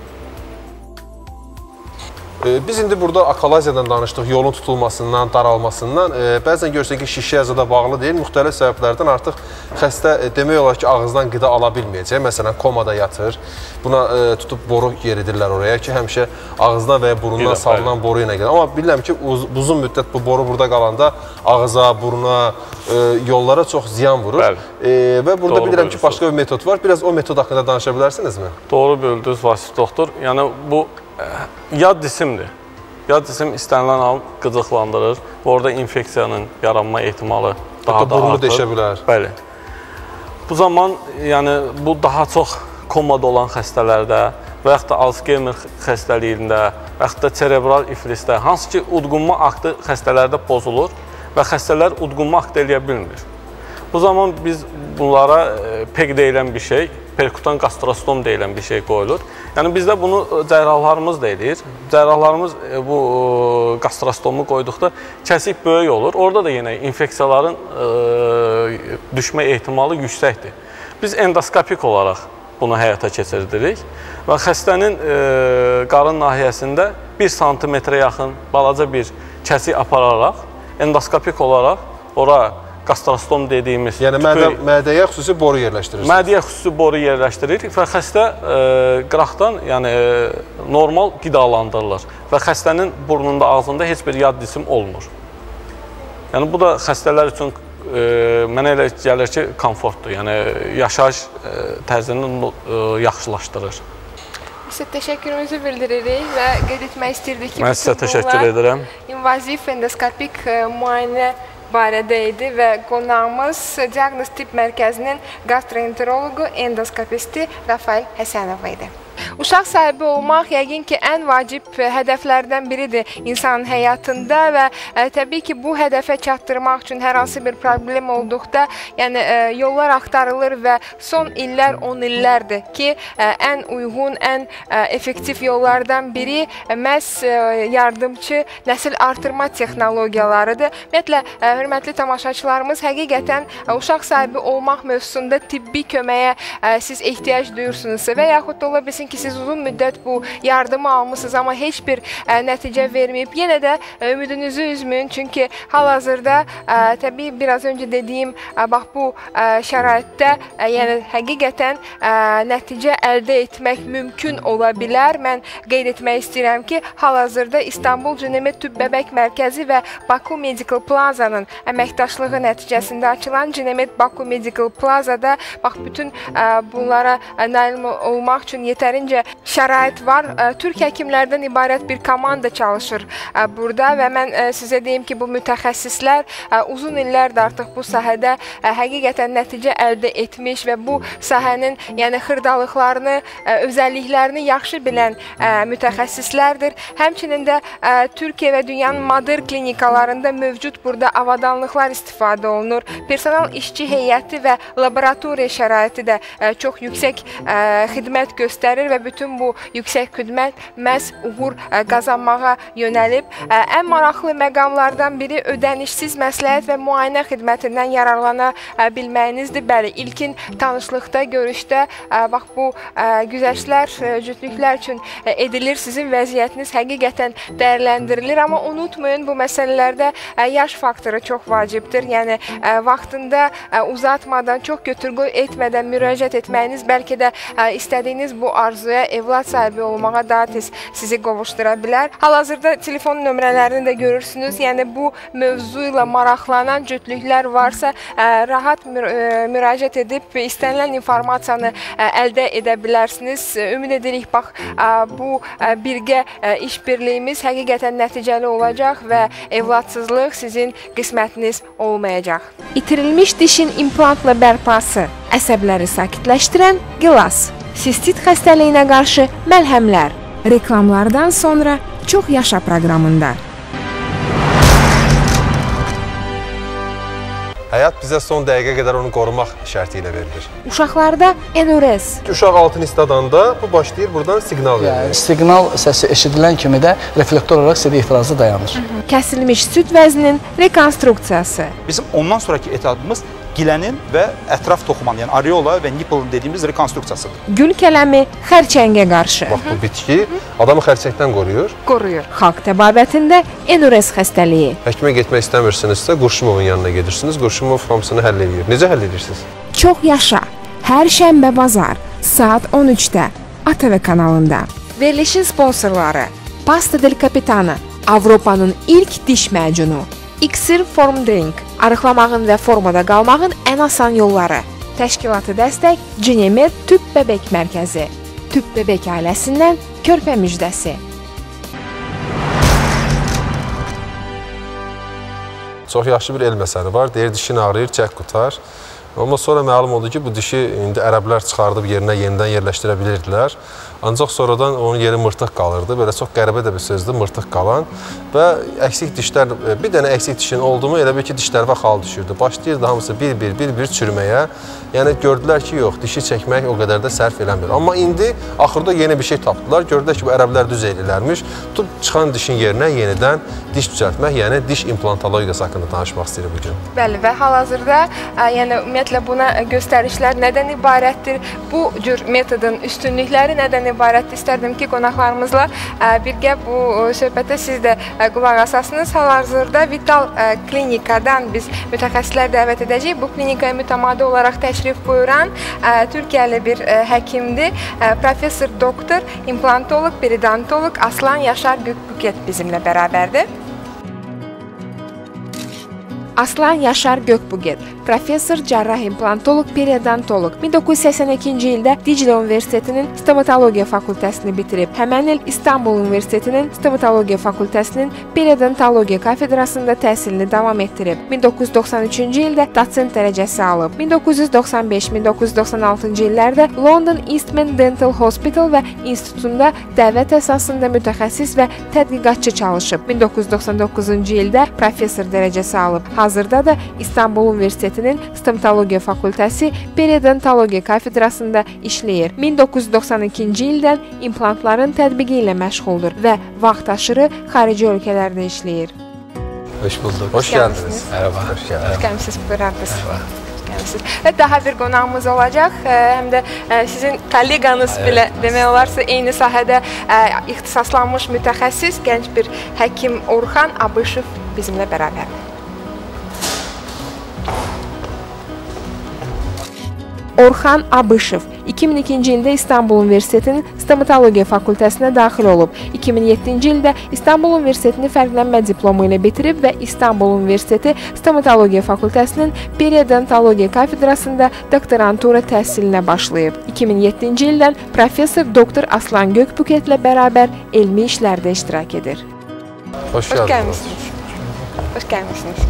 Biz indi burada akalaziyadan danışdıq, yolun tutulmasından, daralmasından. Bəzən görürsən ki, şişi əzada bağlı deyil, müxtəlif səbəblərdən artıq xəstə demək olar ki, ağızdan qida ala bilməyəcək. Məsələn, komada yatır, buna tutub boru yeridirlər oraya ki, həmişə ağızdan və ya burundan salınan boru ilə gəlir. Amma bilirəm ki, uzun müddət bu boru burada qalanda ağıza, buruna, yollara çox ziyan vurur. Və burada bilirəm ki, başqa bir metod var. Biraz o metod haqqında danışa bilərsinizmi? Doğru bildiniz, Vasif doktor. Yəni, bu yad cisimdir. Yad cisim istənilən hal qıcıqlandırır. Orada infeksiyanın yaranma ehtimalı daha da burnu artır. deşə bilər. Bəli. Bu zaman, yəni, bu daha çox komada olan xəstələrdə və yaxud da Alzheimer xəstəliyində və yaxud da cerebral iflisdə, hansı ki, udqunma aktı xəstələrdə pozulur və xəstələr udqunma aktı eləyə bilmir. Bu zaman biz bunlara PEG deyilən bir şey, perkutan gastrostom deyilən bir şey qoyulur. Yəni, bizdə bunu cərrahlarımız da edir. Cərrahlarımız bu gastrostomu qoyduqda kəsik böyük olur. Orada da yenə infeksiyaların düşmə ehtimalı yüksəkdir. Biz endoskopik olaraq bunu həyata keçirdirik və xəstənin qarın nahiyəsində 1 santimetrə yaxın balaca bir kəsik apararaq, endoskopik olaraq ora gastrostom dediyimiz... Yəni, mədəyə xüsusi boru yerləşdirirsiniz? Mədəyə xüsusi boru yerləşdiririk və xəstə qıraqdan normal qidalandırılır və xəstənin burnunda, ağzında heç bir yad cisim olmur. Yəni, bu da xəstələr üçün mənə elə gəlir ki, komfortdur, yəni yaşayış tərzini yaxşılaşdırır. Sizə təşəkkürümüzü bildiririk və qeyd etmək istirdik ki, mən sizə təşəkkür edirəm. İnvaziv endoskopik müayinə barədə idi və qonağımız Diaqnostik Mərkəzinin gastroenteroloqu, endoskopisti Rafael Həsənov idi. Uşaq sahibi olmaq yəqin ki, ən vacib hədəflərdən biridir insanın həyatında və təbii ki, bu hədəfə çatdırmaq üçün hər hansı bir problem olduqda, yəni yollar axtarılır və son illər 10 illərdir ki, ən uyğun, ən effektiv yollardan biri məhz yardımçı nəsil artırma texnologiyalarıdır. Ümumiyyətlə, hörmətli tamaşaçılarımız, həqiqətən uşaq sahibi olmaq mövzusunda tibbi köməyə siz ehtiyac duyursunuzsa və yaxud da ola bilsin ki, siz uzun müddət bu yardımı almışsınız, amma heç bir nəticə verməyib. Yenə də ümidinizi üzməyin, çünki hal-hazırda təbii biraz öncə dediyim bax bu şəraitdə yəni həqiqətən nəticə əldə etmək mümkün ola bilər. Mən qeyd etmək istəyirəm ki, hal-hazırda İstanbul Cinemet Tübb Bəbək Mərkəzi və Baku Medical Plaza'nın əməkdaşlığı nəticəsində açılan Cinemet Baku Medical Plaza'da bax bütün bunlara nail olmaq üçün yetərincə şərait var. Türk həkimlərdən ibarət bir komanda çalışır burada və mən sizə deyim ki, bu mütəxəssislər uzun illərdir artıq bu sahədə həqiqətən nəticə əldə etmiş və bu sahənin yəni xırdalıqlarını, özəlliklərini yaxşı bilən mütəxəssislərdir. Həmçinin də Türkiyə və dünyanın modern klinikalarında mövcud burada avadanlıqlar istifadə olunur. Personal işçi heyəti və laboratoriya şəraiti də çox yüksək xidmət göstərir və bütün bu yüksək xidmət məhz uğur qazanmağa yönəlib. Ən maraqlı məqamlardan biri ödənişsiz məsləhət və müayinə xidmətindən yararlana bilməyinizdir. Bəli, ilkin tanışlıqda, görüşdə bax bu güzəştlər, cütlüklər üçün edilir. Sizin vəziyyətiniz həqiqətən dəyərləndirilir, amma unutmayın, bu məsələlərdə yaş faktoru çox vacibdir. Yəni, vaxtında uzatmadan, çox götür-qoy etmədən müraciət etməyiniz bəlkə də istədiyiniz bu arzuya, evlad sahibi olmağa daha tez sizi qovuşdura bilər. Hal-hazırda telefon nömrələrini də görürsünüz. Yəni, bu mövzu ilə maraqlanan cütlüklər varsa, rahat müraciət edib istənilən informasiyanı əldə edə bilərsiniz. Ümid edirik, bax, bu birgə işbirliyimiz həqiqətən nəticəli olacaq və evladsızlıq sizin qismətiniz olmayacaq. İtirilmiş dişin implantla bərpası, əsəbləri sakitləşdirən gilas, sistit xəstəliyinə qarşı məlhəmlər. Reklamlardan sonra Çox Yaşa proqramında. Həyat bizə son dəqiqə qədər onu qorumaq şərti ilə verilir. Uşaqlarda enurex. Uşaq altın istadanda bu başlayır buradan siqnal verir. Siqnal səsi eşidilən kimi də reflektor olaraq CD ifrazı dayanır. Kəsilmiş süd vəzninin rekonstruksiyası. Bizim ondan sonraki etapımız gilənin və ətraf toxumanın, yəni areola və nipplin dediyimiz rekonstruksiyasıdır. Gül kələmi xərçəngə qarşı. Bax, bu bitki adamı xərçəngdən qoruyur. Qoruyur. Xalq təbabətində enurex xəstəliyi. Həkimə getmək istəmirsinizsə, Qurşumovun yanına gedirsiniz. Qurşumov hamısını həll edir. Necə həll edirsiniz? Çox Yaşa. Hər şənbə bazar saat 13-də ATV kanalında. Verilişin sponsorları: Pasta del Capitano, Avropanın ilk diş macunu. İksir Form Drink, arıqlamağın və formada qalmağın ən asan yolları. Təşkilatı dəstək Cinemet Tübb Bəbək Mərkəzi. Tübb Bəbək ailəsindən körpə müjdəsi. Çox yaxşı bir elm əsəri var. Deyir, dişin ağrıyır, çək qutar. Amma sonra məlum oldu ki, bu dişi indi ərəblər çıxardıb yerinə yenidən yerləşdirə bilirdilər. Ancaq sonradan onun yeri mırtıq qalırdı. Belə çox qəribə də bir sözdür, mırtıq qalan. Və əksik dişlər, bir dənə əksik dişin oldu mu, elə bir ki, dişlərə xal düşürdü. Başlayırdı hamısı bir-bir çürüməyə. Yəni, gördülər ki, yox, dişi çəkmək o qədər də sərf eləmir. Amma indi axırda yeni bir şey tapdılar. Gördülər ki, bu ərəblər düz eləyirlərmiş. Tutub çıxan dişin yerinə yenidən diş düzəltmək, yəni diş implantologiyası haqqında danışmaq istəyirik bugün. Bəli, və hal-hazırda, yəni ümumiyyətlə buna göstərişlər nədən ibarətdir? Bu cür metodun üstünlükləri nədən ibarətdir? İstərdim ki, qonaqlarımızla birgə bu söhbətə siz də qulaq asasınız. Hal-hazırda Vital klinikadan biz mütəxəssislər dəvət edəcəyik. Bu klinikaya mütəmadi olaraq təşrif buyuran Türkiyəli bir həkimdir. Professor doktor, implantoloq, periodontoloq Aslan Yaşar Gökbuket bizimlə bərabərdir. Aslan Yaşar Gökbuket, professor, cərrah implantoloq, periodontoloq. 1982-ci ildə Dicle Universitetinin stomatologiya fakültəsini bitirib. Həmin il İstanbul Universitetinin stomatologiya fakültəsinin periodontologiya kafedrasında təhsilini davam etdirib. 1993-cü ildə dosent dərəcəsi alıb. 1995-1996-cı illərdə London Eastman Dental Hospital və İnstitutunda dəvət əsasında mütəxəssis və tədqiqatçı çalışıb. 1999-cu ildə professor dərəcəsi alıb. Hazırda da İstanbul Universitetinin stomatologiya fakültəsi periodontologiya kafedrasında işləyir. 1992-ci ildən implantların tətbiqi ilə məşğuldur və vaxt aşırı xarici ölkələrdə işləyir. Hoş bulduk. Hoş geldiniz. Merhaba. Hoş geldiniz. Hoş gəlmisiniz, buyurardınız. Və daha bir qonağımız olacaq, həm də sizin kolleqanız belə demək olarsa eyni sahədə ixtisaslanmış mütəxəssis, gənc bir həkim Orxan Abışov bizimlə bərabərdir. Orxan Abışov 2002-ci ildə İstanbul Universitetinin stomatologiya fakültəsinə daxil olub. 2007-ci ildə İstanbul Universitetini fərqlənmə diplomu ilə bitirib və İstanbul Universiteti stomatologiya fakültəsinin periodontologiya kafedrasında doktorantura təhsilinə başlayıb. 2007-ci ildən professor doktor Aslan Gökbuketlə bərabər elmi işlərdə iştirak edir. Hoş geldiniz. Hoş gəlmisiniz.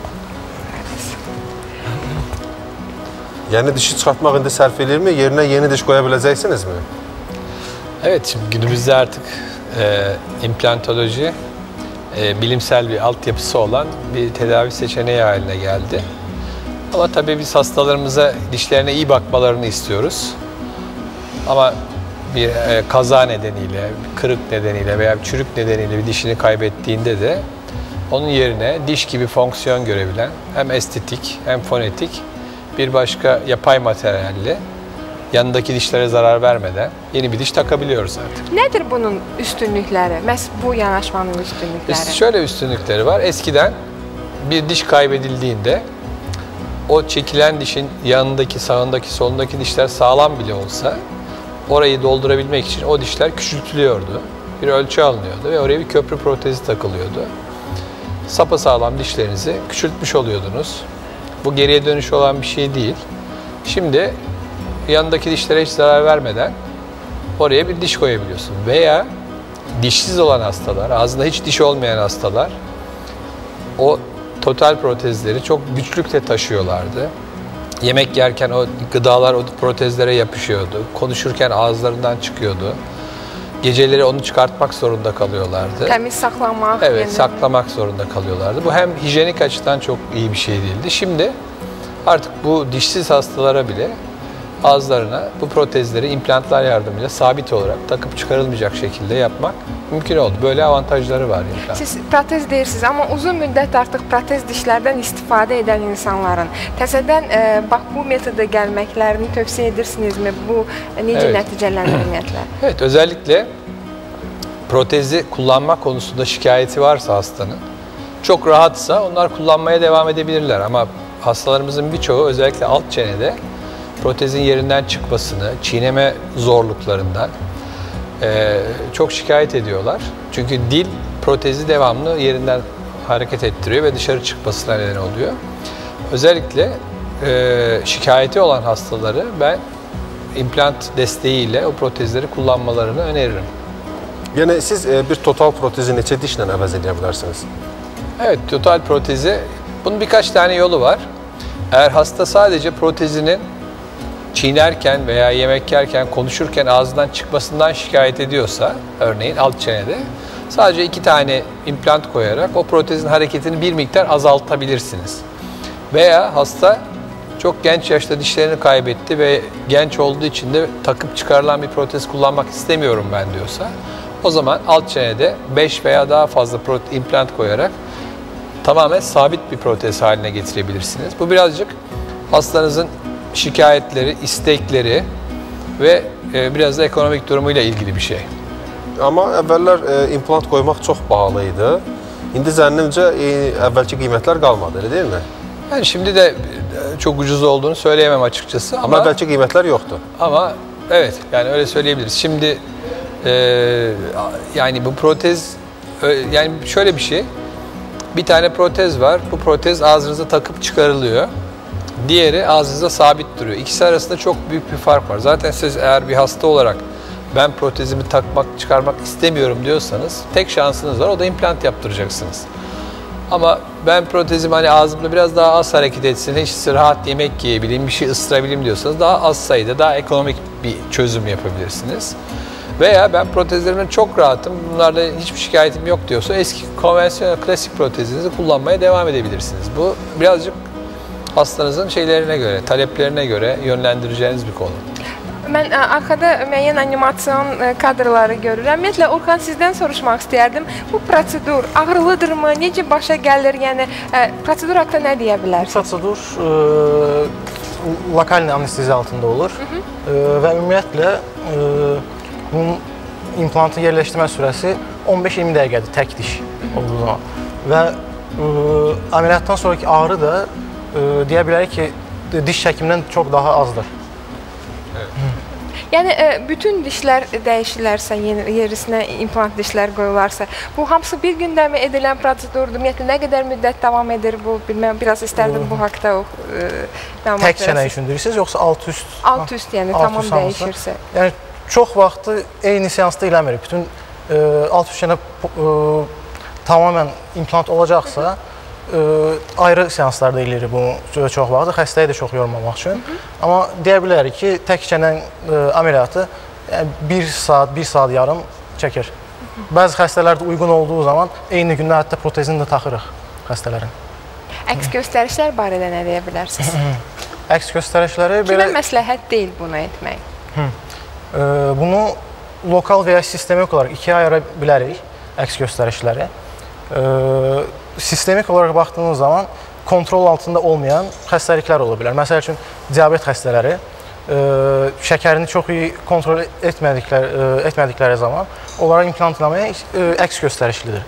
Yeni dişi çıkartmak indi sərf edir mi? Yerine yeni diş koyabileceksiniz mi? Evet, şimdi günümüzde artık implantoloji bilimsel bir altyapısı olan bir tedavi seçeneği haline geldi. Ama tabii biz hastalarımıza dişlerine iyi bakmalarını istiyoruz. Ama bir kaza nedeniyle, bir kırık nedeniyle veya bir çürük nedeniyle bir dişini kaybettiğinde de onun yerine diş gibi fonksiyon görebilen hem estetik hem fonetik bir başka yapay materyalli, yanındaki dişlere zarar vermeden yeni bir diş takabiliyoruz artık. Nedir bunun üstünlükleri? Bu yanaşmanın üstünlükleri? Şöyle üstünlükleri var. Eskiden bir diş kaybedildiğinde o çekilen dişin yanındaki, sağındaki, solundaki dişler sağlam bile olsa orayı doldurabilmek için o dişler küçültülüyordu. Bir ölçü alınıyordu ve oraya bir köprü protezi takılıyordu. Sapasağlam dişlerinizi küçültmüş oluyordunuz. Bu geriye dönüş olan bir şey değil. Şimdi yanındaki dişlere hiç zarar vermeden oraya bir diş koyabiliyorsun. Veya dişsiz olan hastalar, ağzında hiç diş olmayan hastalar o total protezleri çok güçlükle taşıyorlardı. Yemek yerken o gıdalar o protezlere yapışıyordu. Konuşurken ağızlarından çıkıyordu. Geceleri onu çıkartmak zorunda kalıyorlardı. Temiz saklamak. Evet, saklamak zorunda kalıyorlardı. Bu hem hijyenik açıdan çok iyi bir şey değildi. Şimdi artık bu dişsiz hastalara bile ağızlarına bu protezleri implantlar yardımıyla sabit olarak takıp çıkarılmayacak şekilde yapmak mümkün oldu. Böyle avantajları var implant. Siz protez deyirsiniz, amma uzun müddət artıq protez dişlərdən istifadə edən insanların təzədən bax bu metoda gəlməklərini tövsiyə edirsinizmi? Bu necə nəticələnir ümumiyyətlə? Evet, özellikle protezi kullanma konusunda şikayeti varsa hastanın, çok rahatsa onlar kullanmaya devam edebilirler. Ama hastalarımızın birçoğu özellikle alt çenede protezin yerinden çıkmasını, çiğneme zorluklarından çok şikayet ediyorlar. Çünkü dil protezi devamlı yerinden hareket ettiriyor ve dışarı çıkmasına neden oluyor. Özellikle şikayeti olan hastaları ben implant desteğiyle o protezleri kullanmalarını öneririm. Yani siz bir total protezi neçə dişlə əvəz edə bilərsiniz? Evet, total protezi, bunun birkaç tane yolu var. Eğer hasta sadece protezinin çiğnerken veya yemek yerken, konuşurken ağzından çıkmasından şikayet ediyorsa, örneğin alt çenede, sadece 2 tane implant koyarak o protezin hareketini bir miktar azaltabilirsiniz. Veya hasta çok genç yaşta dişlerini kaybetti ve genç olduğu için de takıp çıkarılan bir protez kullanmak istemiyorum ben diyorsa, o zaman alt çenede 5 veya daha fazla implant koyarak tamamen sabit bir protez haline getirebilirsiniz. Bu birazcık hastanızın şikayetleri, istekleri ve biraz da ekonomik durumuyla ilgili bir şey. Ama əvvəllər implant koymaq çox pahalı idi. İndi zənnimcə əvvəlki qiymətlər qalmadı, elə değil mi? Yani şimdi de çok ucuz olduğunu söyleyemem açıkçası ama əvvəlki qiymətlər yoxdur. Ama evet, yani öyle söyleyebiliriz. Şimdi yani bu protez, yani şöyle bir şey, bir tane protez var, bu protez ağzınıza takıp çıkarılıyor Diğeri ağzınızda sabit duruyor. İkisi arasında çok büyük bir fark var. Zaten siz eğer bir hasta olarak ben protezimi takmak, çıkarmak istemiyorum diyorsanız tek şansınız var, o da implant yaptıracaksınız. Ama ben protezim hani ağzımda biraz daha az hareket etsin, hiç rahat yemek yiyebileyim, bir şey ısırabileyim diyorsanız daha az sayıda, daha ekonomik bir çözüm yapabilirsiniz. Veya ben protezlerimden çok rahatım, bunlarda hiçbir şikayetim yok diyorsa eski konvansiyonel klasik protezinizi kullanmaya devam edebilirsiniz. Bu birazcık hastanızın şeylerine göre, taleplerine göre yönlendireceğiniz bir konu. Mən arxada müəyyən animasyon kadrları görürəm. Ümumiyyətlə, Orxan, sizdən soruşmaq istəyərdim. Bu prosedur ağrılıdırmı? Necə başa gəlir? Yəni, prosedur haqqında nə deyə bilərsiniz? Prosedur lokal anesteziya altında olur və ümumiyyətlə bunun implantın yerləşdirmə sürəsi 15-20 dəqiqədir tək diş olduğu zaman. Və əməliyyatdan sonraki ağrı da deyə bilərik ki, diş çəkimindən çox daha azdır. Yəni, bütün dişlər dəyişilərsə, yerisinə implant dişlər qoyularsa, bu hamısı bir gündə mi edilən prosedurdur? Ümumiyyətlə, nə qədər müddət davam edir bu? Bilməm, biraz istərdim bu haqda məlumat tək çənə üçün deyirsiniz, yoxsa alt-üst? Alt-üst, yəni tamam dəyişirsə. Yəni, çox vaxtı eyni seansda eləmirik. Bütün alt-üst çənə tamamən implant olacaqsa, ayrı seanslarda eləyirik bunu çox vaxt, xəstəyi də çox yormamaq üçün. Amma deyə bilərik ki, tək çənə əməliyyatı 1 saat yarım çəkir. Bəzi xəstələrdə uyğun olduğu zaman eyni gündə hətta protezini də taxırıq xəstələrin. Əks göstərişlər barədə nə deyə bilərsiniz? Əks göstərişləri belə... Kimə məsləhət deyil bunu etmək? Bunu lokal və ya sistemik olaraq ikiyə ayıra bilərik, əks göstərişləri. Sistemik olaraq baxdığınız zaman kontrol altında olmayan xəstəliklər ola bilər. Məsəl üçün, diabet xəstələri şəkərini çox iyi kontrol etmədikləri zaman onlara implantlamaya əks göstərişlidir.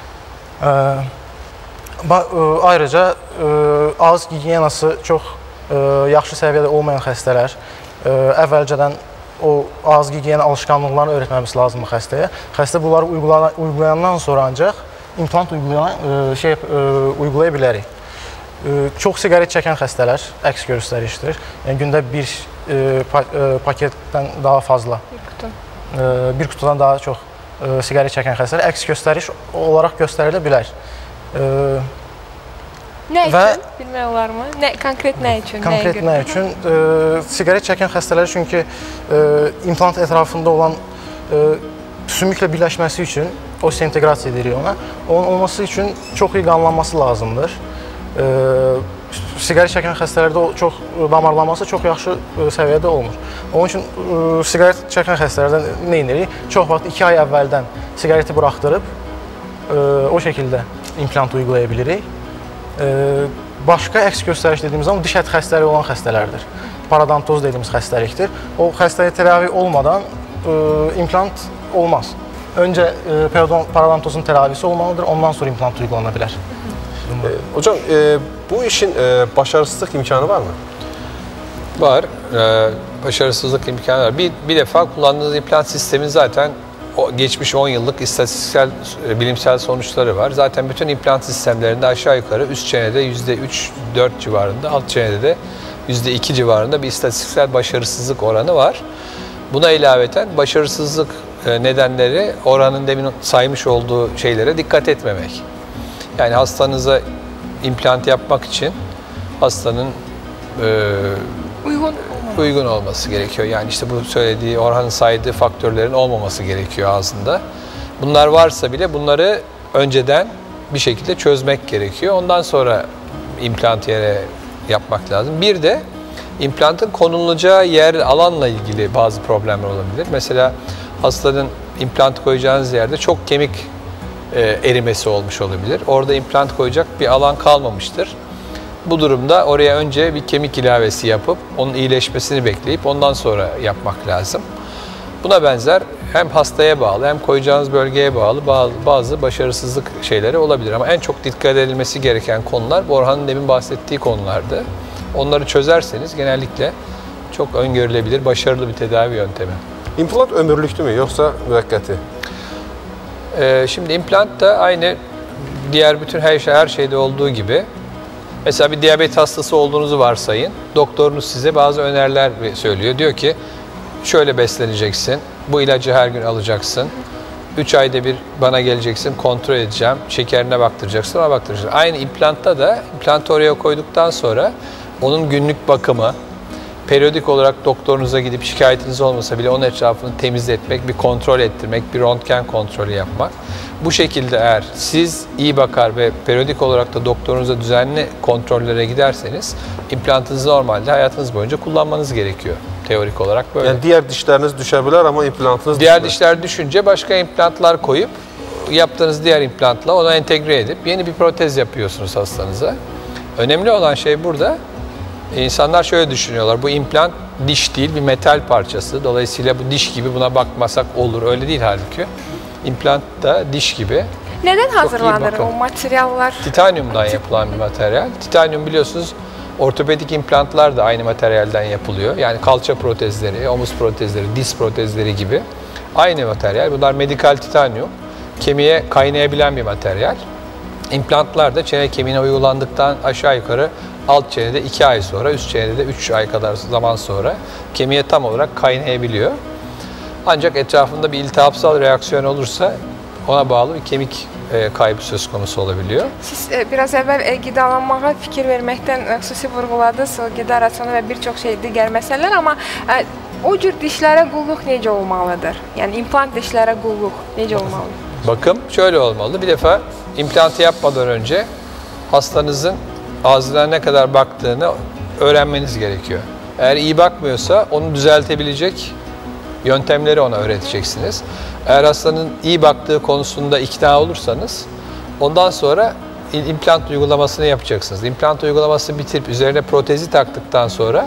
Ayrıca ağız gigiyenası çox yaxşı səviyyədə olmayan xəstələr əvvəlcədən o ağız gigiyena alışqanlıqlarını öyrətməmiz lazımdır xəstəyə. Xəstə bunları uygulayandan sonra ancaq implant uygulaya bilərik. Çox siqaret çəkən xəstələr əks göstərişdir. Yəni, gündə bir paketdən daha fazla, bir qutudan daha çox siqaret çəkən xəstələr əks göstəriş olaraq göstərilə bilər. Nə üçün? Bilmək olarmı? Konkret nə üçün? Konkret nə üçün? Siqaret çəkən xəstələr çünki implant ətrafında olan sümüklə birləşməsi üçün osteointeqrasiya deyirik ona. Onun olması üçün çox iyi qanlanması lazımdır. Siqaret çəkən xəstələrdə çox damarlanması çox yaxşı səviyyədə olmur. Onun üçün siqaret çəkən xəstələrdən nə edirik? Çox vaxt 2 ay əvvəldən siqareti buraxdırıb o şəkildə implant uygulaya bilirik. Başqa əks göstəriş dediyimiz zaman diş əti xəstəliyi olan xəstələrdir. Parodontoz dediyimiz xəstəlikdir. O xəstəlik tədavi olmadan implant olmaz. Öncə parodontozun tədavisi olmalıdır, ondan sonra implant uygulana bilər. Hocam, bu işin başarısızlıq imkanı var mı? Var. Başarısızlık imkanı var. Bir defa kullandığınız implant sistemin zaten geçmiş 10 yıllık istatistiksel, bilimsel sonuçları var. Zaten bütün implant sistemlerinde aşağı yukarı üst çenede %3-4 civarında, alt çenede de %2 civarında bir istatistiksel başarısızlık oranı var. Buna ilaveten başarısızlık nedenleri oranın demin saymış olduğu şeylere dikkat etmemek. Yani hastanıza implant yapmak için hastanın uygun olması gerekiyor. Yani işte bu söylediği, Orhan'ın saydığı faktörlerin olmaması gerekiyor ağzında. Bunlar varsa bile bunları önceden bir şekilde çözmek gerekiyor. Ondan sonra implant yere yapmak lazım. Bir de implantın konulacağı yer, alanla ilgili bazı problemler olabilir. Mesela hastanın implant koyacağınız yerde çok kemik erimesi olmuş olabilir. Orada implant koyacak bir alan kalmamıştır. Bu durumda oraya önce bir kemik ilavesi yapıp onun iyileşmesini bekleyip ondan sonra yapmak lazım. Buna benzer hem hastaya bağlı hem koyacağınız bölgeye bağlı bazı başarısızlık şeyleri olabilir. Ama en çok dikkat edilmesi gereken konular Orhan'ın demin bahsettiği konulardı. Onları çözerseniz genellikle çok öngörülebilir, başarılı bir tedavi yöntemi. İmplant ömürlüktü mü yoksa müvekkati? Şimdi implant da aynı diğer bütün her şeyde olduğu gibi Mesela bir diyabet hastası olduğunuzu varsayın. Doktorunuz size bazı öneriler söylüyor. Diyor ki şöyle besleneceksin, bu ilacı her gün alacaksın. 3 ayda bir bana geleceksin, kontrol edeceğim, şekerine baktıracaksın, ona baktıracaksın. Aynı implantta da, implantı oraya koyduktan sonra onun günlük bakımı, periyodik olarak doktorunuza gidip şikayetiniz olmasa bile onun etrafını temizletmek, bir kontrol ettirmek, bir röntgen kontrolü yapmak. Bu şekilde eğer siz iyi bakar ve periyodik olarak da doktorunuza düzenli kontrollere giderseniz implantınızı normalde hayatınız boyunca kullanmanız gerekiyor. Teorik olarak böyle. Yani diğer dişleriniz düşebilir ama implantınız diğer dişler düşünce başka implantlar koyup yaptığınız diğer implantla ona entegre edip yeni bir protez yapıyorsunuz hastanıza. Önemli olan şey burada, insanlar şöyle düşünüyorlar, bu implant diş değil bir metal parçası. Dolayısıyla bu diş gibi buna bakmasak olur. Öyle değil halbuki. İmplant da diş gibi. Neden hazırlanır o materyallar? Titanyumdan yapılan bir materyal. Titanyum biliyorsunuz ortopedik implantlar da aynı materyalden yapılıyor. Yani kalça protezleri, omuz protezleri, diz protezleri gibi aynı materyal. Bunlar medikal titanyum. Kemiğe kaynayabilen bir materyal. İmplantlar da çene kemiğine uygulandıktan aşağı yukarı alt çenede 2 ay sonra, üst çenede 3 ay kadar zaman sonra kemiğe tam olarak kaynayabiliyor. Ancak etrafında bir iltihapsal reaksiyon olursa ona bağlı bir kemik kaybı söz konusu olabiliyor. Siz biraz evvel qidalanmağa fikir verməkdən xüsusi vurğuladınız, qida rasionu və bir çox şey digər məsələlər, amma o cür dişlərə qulluq necə olmalıdır? Yəni implant dişlərə qulluq necə olmalıdır? Bakım şöyle olmalı. Bir defa implantı yapmadan önce hastanızın ağzına ne kadar baktığını öğrenmeniz gerekiyor. Eğer iyi bakmıyorsa onu düzeltebilecek yöntemleri ona öğreteceksiniz. Eğer hastanın iyi baktığı konusunda ikna olursanız ondan sonra implant uygulamasını yapacaksınız. İmplant uygulaması bitirip üzerine protezi taktıktan sonra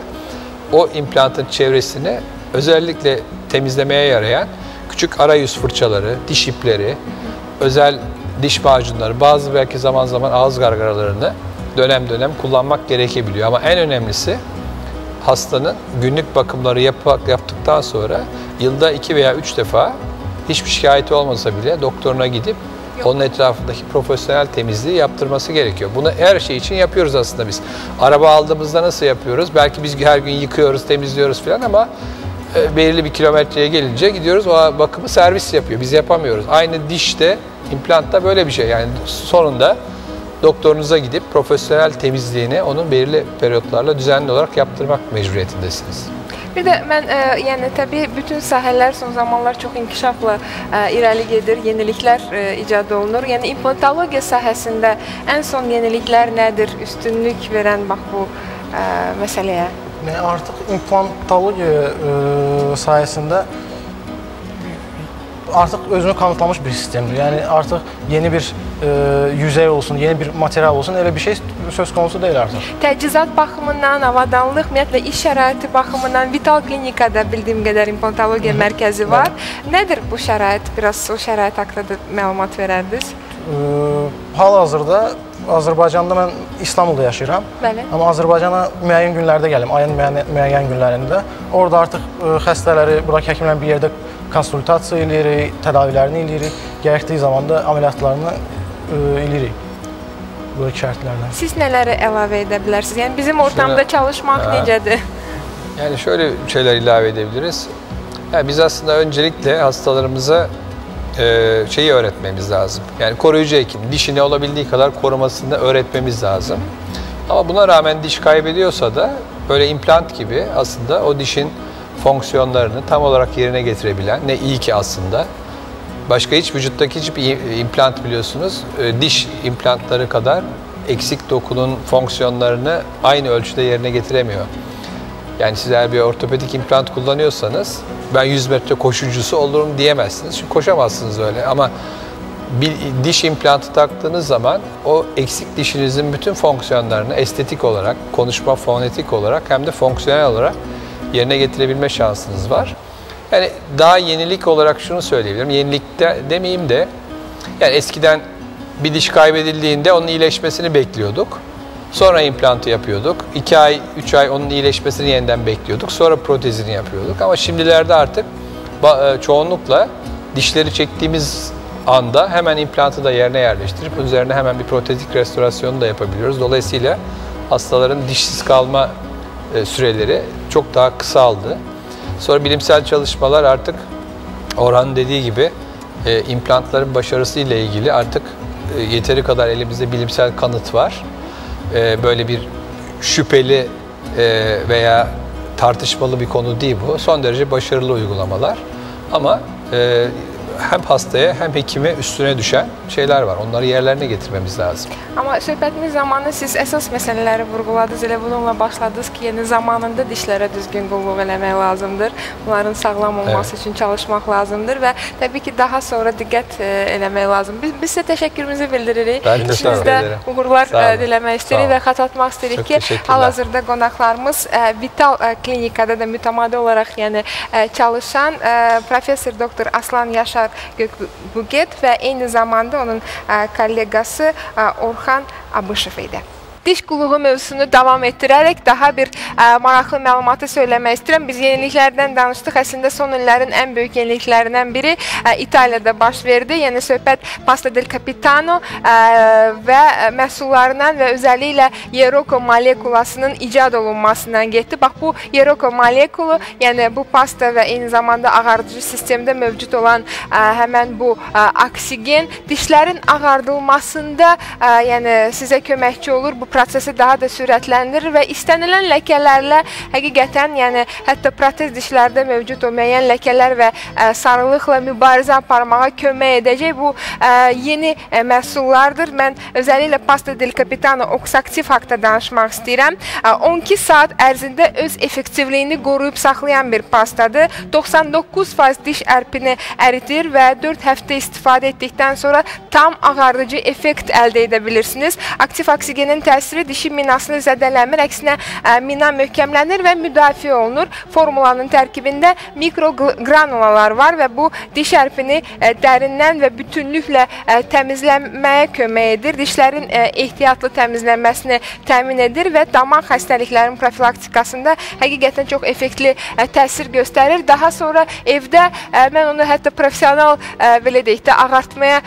o implantın çevresini özellikle temizlemeye yarayan küçük arayüz fırçaları, diş ipleri, özel diş macunları, bazı belki zaman zaman ağız gargaralarını dönem dönem kullanmak gerekebiliyor. Ama en önemlisi hastanın günlük bakımları yaptıktan sonra yılda 2 veya 3 defa hiçbir şikayeti olmasa bile doktoruna gidip onun etrafındaki profesyonel temizliği yaptırması gerekiyor. Bunu her şey için yapıyoruz aslında biz. Araba aldığımızda nasıl yapıyoruz? Belki biz her gün yıkıyoruz, temizliyoruz falan ama belirli bir kilometreye gelince gidiyoruz, o bakımı servis yapıyor. Biz yapamıyoruz. Aynı dişte, implantta böyle bir şey. Yani sonunda doktorunuza gidip profesyonel temizliğini onun belirli periyotlarla düzenli olarak yaptırmak mecburiyetindesiniz. Bir də mən, yəni təbii bütün sahələr son zamanlar çox inkişafla irəli gedir, yeniliklər icad olunur. Yəni implantologiya sahəsində ən son yeniliklər nədir? Üstünlük verən bax bu məsələyə. Artıq implantologiya sayəsində artıq özünü kanıtlamış bir sistemdir. Yəni artıq yeni bir yüzey olsun, yeni bir material olsun, elə bir şey söz konusu deyil artıq. Təchizat baxımından, avadanlıq, ümumiyyətlə iş şəraiti baxımından Vital Klinikada bildiyim qədər implantologiya mərkəzi var. Nədir bu şərait? Biraz o şərait haqqında məlumat verərdiniz? Hal-hazırda Azərbaycanda mən İstanbulda yaşayıram. Bəli. Amma Azərbaycana müəyyən günlərdə gələm, ayın müəyyən günlərində. Orada artıq xəstələri, buradakı həkimlərlə bir yerdə konsultasiya edirik, tədavilərini edirik, gərəkdiyi zamanda əməliyyatlarını edirik bu şərtlərlə. Siz nələri əlavə edə bilərsiniz? Yəni bizim ortamda çalışmaq necədir? Yani şöyle şeyler ilave edebiliriz. Yani biz aslında öncelikle hastalarımıza şeyi öğretmemiz lazım. Yani koruyucu hekim, dişini olabildiği kadar korumasını öğretmemiz lazım. Ama buna rağmen diş kaybediyorsa da böyle implant gibi aslında o dişin fonksiyonlarını tam olarak yerine getirebilen, ne iyi ki aslında. Başka hiç vücuttaki hiçbir implant biliyorsunuz diş implantları kadar eksik dokunun fonksiyonlarını aynı ölçüde yerine getiremiyor. Yani siz eğer bir ortopedik implant kullanıyorsanız ben 100 metre koşucusu olurum diyemezsiniz. Çünkü koşamazsınız öyle ama bir diş implantı taktığınız zaman o eksik dişinizin bütün fonksiyonlarını estetik olarak, konuşma fonetik olarak hem de fonksiyonel olarak yerine getirebilme şansınız var. Yani daha yenilik olarak şunu söyleyebilirim. Yenilikte demeyeyim de yani eskiden bir diş kaybedildiğinde onun iyileşmesini bekliyorduk. Sonra implantı yapıyorduk. 2 ay, 3 ay onun iyileşmesini yeniden bekliyorduk. Sonra protezini yapıyorduk. Ama şimdilerde artık çoğunlukla dişleri çektiğimiz anda hemen implantı da yerine yerleştirip üzerine hemen bir protezik restorasyonu da yapabiliyoruz. Dolayısıyla hastaların dişsiz kalma süreleri çok daha kısaldı. Sonra bilimsel çalışmalar artık Orhan'ın dediği gibi implantların başarısı ile ilgili artık yeteri kadar elimizde bilimsel kanıt var. Böyle bir şüpheli veya tartışmalı bir konu değil bu. Son derece başarılı uygulamalar. Ama hem hastaya hem hekime üstüne düşen şeyler var. Onları yerlerine getirmemiz lazım. Amma söhbətimiz zamanı siz əsas məsələləri vurguladınız. Elə bununla başladınız ki, yəni zamanında dişlərə düzgün qulluq eləmək lazımdır. Bunların sağlam olması üçün çalışmaq lazımdır və təbii ki, daha sonra diqqət eləmək lazımdır. Biz sizə təşəkkürümüzü bildiririk. İçinizdə uğurlar diləmək istəyirik və xatırlatmaq istəyirik ki, hal-hazırda qonaqlarımız Vital klinikada da mütəmadi olaraq çalışan Profesör Doktor Aslan Yaşar Gökbuget və eyni zamanda onun kollegası Orhan Abışov idi. Diş qulluğu mövzusunu davam etdirərək daha bir maraqlı məlumatı söyləmək istəyirəm. Biz yeniliklərdən danışdıq. Əslində son illərin ən böyük yeniliklərindən biri İtaliyada baş verdi. Yəni söhbət Pasta del Capitano və məhsullarından və özəlliklə Yeroko molekulasının icad olunmasından getdi. Bax, bu Yeroko molekulu, yəni bu pasta və eyni zamanda ağardıcı sistemdə mövcud olan həmən bu oksigen dişlərin ağardılmasında yəni sizə köməkçi olur. Bu prosesi daha da sürətləndirir və istənilən ləkələrlə həqiqətən, yəni hətta protez dişlərdə mövcud o müəyyən ləkələr və sarılıqla mübarizə aparmağa kömək edəcək bu yeni məhsullardır. Mən özəlliklə Pasta del Capitano oksaktiv haqda danışmaq istəyirəm. 12 saat ərzində öz effektivliyini qoruyub saxlayan bir pastadır. 99% diş ərpini əritir və 4 həftə istifadə etdikdən sonra tam ağardıcı effekt əldə edə bilirsiniz. Aktiv oksigenin təsiri dişi minasını zədələmir, əksinə mina möhkəmlənir və müdafiə olunur. Formulanın tərkibində mikrogranulalar var və bu diş ərpini dərindən və bütünlüklə təmizləməyə kömək edir. Dişlərin ehtiyatlı təmizlənməsini təmin edir və damaq xəstəliklərinin profilaktikasında həqiqətən çox effektli təsir göstərir. Daha sonra evdə mən onu hətta profesional belə deyək də ağartmaya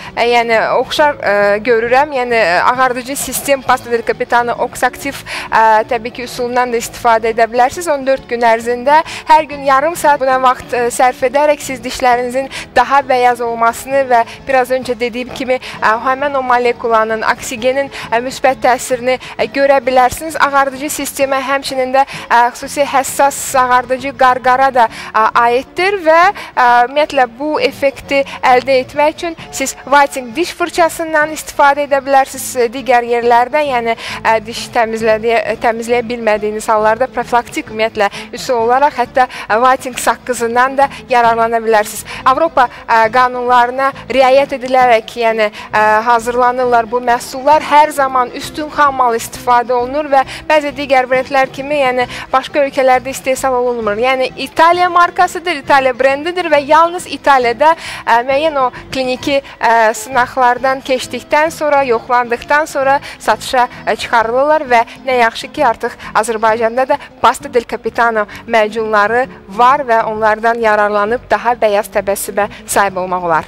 oxşar görürəm. Yəni ağardıcı sistem Pasta del Capitano oksaktiv təbii ki, üsulundan da istifadə edə bilərsiniz. 14 gün ərzində hər gün yarım saat buna vaxt sərf edərək siz dişlərinizin daha bəyaz olmasını və biraz öncə dediyim kimi həmən o molekulanın, oksigenin müsbət təsirini görə bilərsiniz. Ağardıcı sistemə həmçinin də xüsusi həssas ağardıcı qarqara da aiddir və ümumiyyətlə bu effekti əldə etmək üçün siz whitening diş fırçasından istifadə edə bilərsiniz. Digər yerlərdə, yəni diş təmizləyə bilmədiyiniz hallarda profilaktik ümumiyyətlə üsul olaraq hətta whitening saqqızından da yararlana bilərsiniz. Avropa qanunlarına riayət edilərək hazırlanırlar bu məhsullar. Hər zaman üstün xam mal istifadə olunur və bəzi digər brendlər kimi başqa ölkələrdə istehsal olunmur. Yəni İtaliya markasıdır, İtaliya brendidir və yalnız İtaliyada müəyyən o kliniki sınaqlardan keçdikdən sonra, yoxlandıqdan sonra satışa çıxarılırlar və nə yaxşı ki, artıq Azərbaycanda da Pasta del Capitano məcunları var və onlardan yararlanıb daha bəyaz təbəssümə sahib olmaq olar.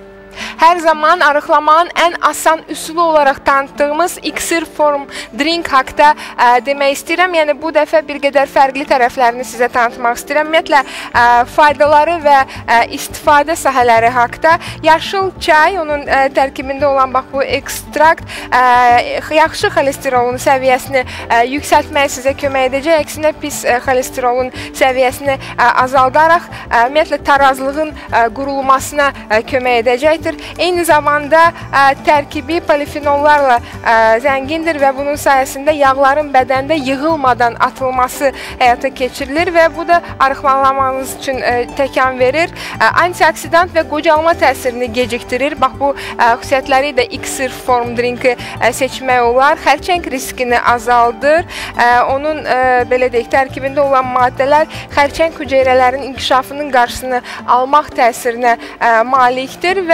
Hər zaman arıqlamanın ən asan üsulu olaraq tanıtdığımız iksir form drink haqda demək istəyirəm. Yəni bu dəfə bir qədər fərqli tərəflərini sizə tanıtmaq istəyirəm. Ümumiyyətlə faydaları və istifadə sahələri haqda. Yaşıl çay, onun tərkibində olan bax bu ekstrakt yaxşı xolesterolun səviyyəsini yüksəltməyə sizə kömək edəcək. Əksinə pis xolesterolun səviyyəsini azaldaraq ümumiyyətlə tarazlığın qurulmasına kömək edəcəkdir. Eyni zamanda tərkibi polifenollarla zəngindir və bunun sayəsində yağların bədəndə yığılmadan atılması həyata keçirilir və bu da arıqlamanız üçün təkan verir. Antioksidant və qocalma təsirini gecikdirir. Bax, bu xüsusiyyətləri də iksir form drinki seçmək olar. Xərçəng riskini azaldır. Onun belə deyək, tərkibində olan maddələr xərçəng hüceyrələrinin inkişafının qarşısını almaq təsirinə malikdir və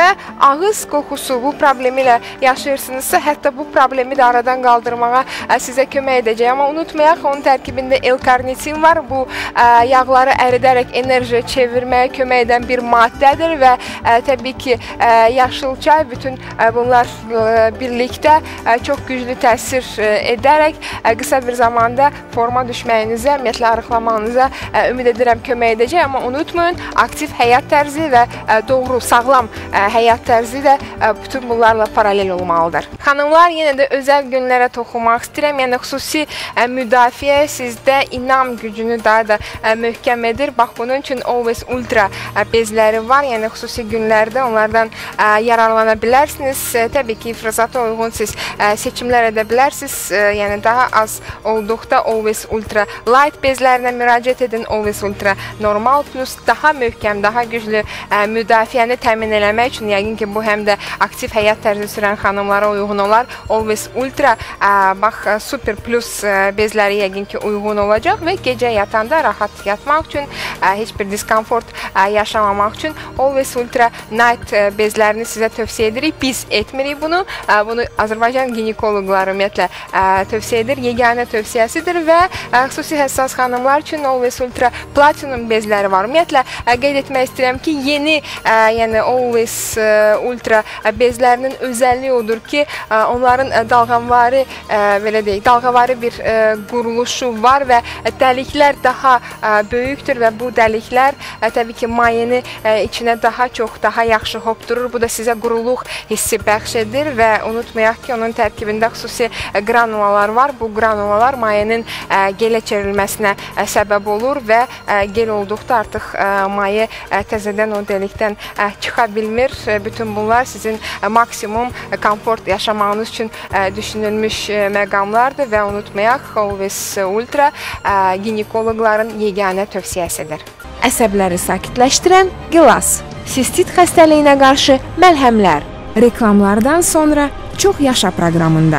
ağız qoxusu bu problemi ilə yaşayırsınızsa, hətta bu problemi də aradan qaldırmağa sizə kömək edəcək. Amma unutmayaq, onun tərkibində L-karnitin var. Bu yağları əridərək enerjiyə çevirməyə kömək edən bir maddədir və təbii ki, yaşıl çay bütün bunlar birlikdə çox güclü təsir edərək qısa bir zamanda forma düşməyinizə, ümumiyyətlə arıqlamanıza ümid edirəm kömək edəcək. Amma unutmayın, aktiv həyat tərzi və doğru, sağlam həyat tərzi də bütün bunlarla paralel olmalıdır. Xanımlar, yenə də özəl günlərə toxunmaq istəyirəm. Yəni, xüsusi müdafiə sizdə inam gücünü daha da möhkəm edir. Bax, bunun üçün Always Ultra bezləri var. Yəni, xüsusi günlərdə onlardan yararlana bilərsiniz. Təbii ki, ifrazata uyğun siz seçimlər edə bilərsiniz. Yəni, daha az olduqda Always Ultra Light bezlərinə müraciət edin. Always Ultra Normal Plus daha möhkəm, daha güclü müdafiəni təmin eləmək üçün, yəqin ki, bu həm də aktiv həyat tərzi sürən xanımlara uyğun olar. Always Ultra, bax, Super Plus bezləri yəqin ki, uyğun olacaq və gecə yatanda rahat yatmaq üçün, heç bir diskomfort yaşamamaq üçün Always Ultra Night bezlərini sizə tövsiyə edirik. Biz etmirik bunu. Bunu Azərbaycan ginekoloqları ümumiyyətlə tövsiyə edir. Yeganə tövsiyəsidir və xüsusi həssas xanımlar üçün Always Ultra Platinum bezləri var. Ümumiyyətlə, qeyd etmək istəyirəm ki, yeni, yəni Always Ultra bezlərinin özəlliyi odur ki, onların dalğavari, belə deyək, dalğavari bir quruluşu var və dəliklər daha böyükdür və bu dəliklər təbii ki, mayeni içinə daha çox, daha yaxşı hopdurur. Bu da sizə quruluq hissi bəxş edir və unutmayaq ki, onun tərkibində xüsusi granulalar var. Bu granulalar mayenin gelə çevrilməsinə səbəb olur və gel olduqda artıq maye təzədən o delikdən çıxa bilmir. Bütün bunlar sizin maksimum komfort yaşamağınız üçün düşünülmüş məqamlardır və unutmayaq, Always Ultra ginekoloqların yeganə tövsiyəsidir. Əsəbləri sakitləşdirən gilas, sistit xəstəliyinə qarşı məlhəmlər. Reklamlardan sonra Çox Yaşa proqramında.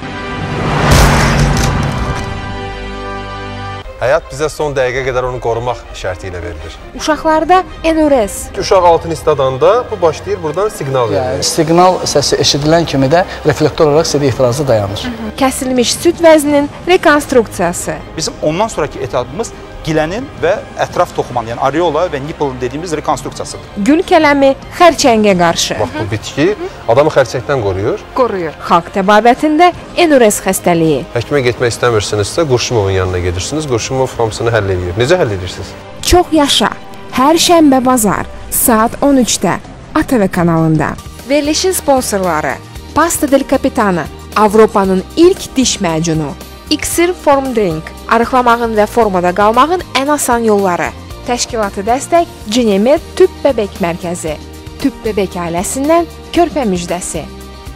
Həyat bizə son dəqiqə qədər onu qorumaq şərti ilə verilir. Uşaqlarda NRS. Uşaq altını istadanda bu başlayır buradan siqnal verir. Siqnal səsi eşidilən kimi də reflektor olaraq sidik ifrazı dayanır. Kəsilmiş süd vəzninin rekonstruksiyası. Bizim ondan sonraki etapımız gilənin və ətraf toxumanın, yəni areola və nipple dediyimiz rekonstruksiyasıdır. Gül kələmi xərçəngə qarşı. Bax, bu bitki adamı xərçəngdən qoruyur. Qoruyur. Xalq təbabətində NRS xəstəliyi. Həkimə getmək istəmirsinizsə, Qurşumovun yanına gedirsiniz. Qurşumov hamısını həll edir. Necə həll edirsiniz? Çox Yaşa. Hər şənbə bazar saat 13-də ATV kanalında. Verilişin sponsorları: Pasta del Capitano, Avropanın ilk diş macunu. İksir Form Drink, arıqlamağın və formada qalmağın ən asan yolları. Təşkilatı dəstək Cinemed Tüp Bəbək Mərkəzi. Tüp Bəbək ailəsindən körpə müjdəsi.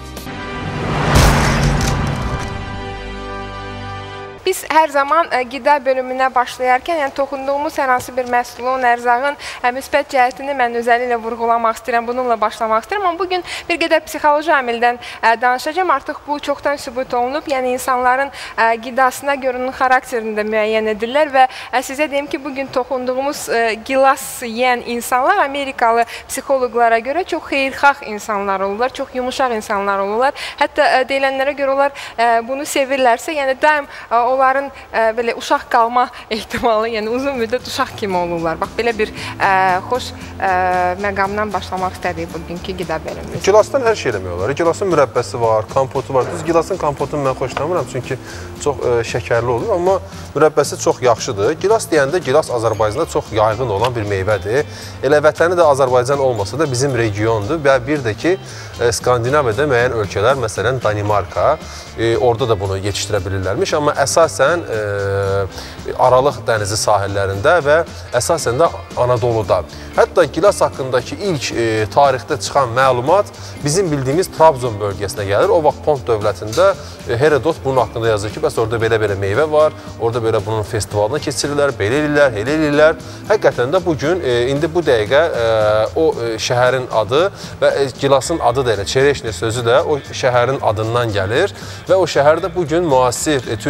Biz hər zaman qida bölümünə başlayarkən, yəni toxunduğumuz hər hansı bir məhsulun, ərzağın müsbət cəhətini mən özəlliklə vurğulamaq istəyirəm, bununla başlamaq istəyirəm. Amma bugün bir qədər psixoloji amildən danışacağım. Artıq bu çoxdan sübut olunub, yəni insanların qidasına görə onun xarakterini də müəyyən edirlər və sizə deyim ki, bugün toxunduğumuz gilas yeyən insanlar Amerikalı psixoloqlara görə çox xeyirxah insanlar olurlar, çox yumuşaq insanlar olurlar. Hətta deyilənlərə görə onlar bunu sevirlərsə, yəni daim onların belə uşaq qalma ehtimalı, yəni uzun müddət uşaq kimi olurlar. Bax, belə bir xoş məqamdan başlamaq istədik bugünkü qida bölümümüz. Gilasdan hər şey eləmək olar. Gilasın mürəbbəsi var, kompotu var. Düz gilasın kompotunu mən xoşlamıram, çünki çox şəkərli olur, amma mürəbbəsi çox yaxşıdır. Gilas deyəndə gilas Azərbaycanda çox yayğın olan bir meyvədir. Elə vətəni də Azərbaycan olmasa da bizim regiondur və bir də ki, Skandinaviyada müəyyən ölkələr, məsələn Danimarka, orada da bunu yetişdirə bilirlərmiş, amma əsasən Aralıq dənizi sahillərində və əsasən də Anadoluda. Hətta gilas haqqındakı ilk tarixdə çıxan məlumat bizim bildiyimiz Trabzon bölgəsinə gəlir. O vaxt Pont dövlətində Herodot bunun haqqında yazır ki, bəs orada belə-belə meyvə var, orada belə bunun festivalına keçirirlər, belə eləyirlər, elə eləyirlər. Həqiqətən də bugün, indi bu dəqiqə o şəhərin adı və gilasın adı da elə, Çereşne sözü də o şəhərin adından gəlir və o şəhər də bugün müasir Türkiyədə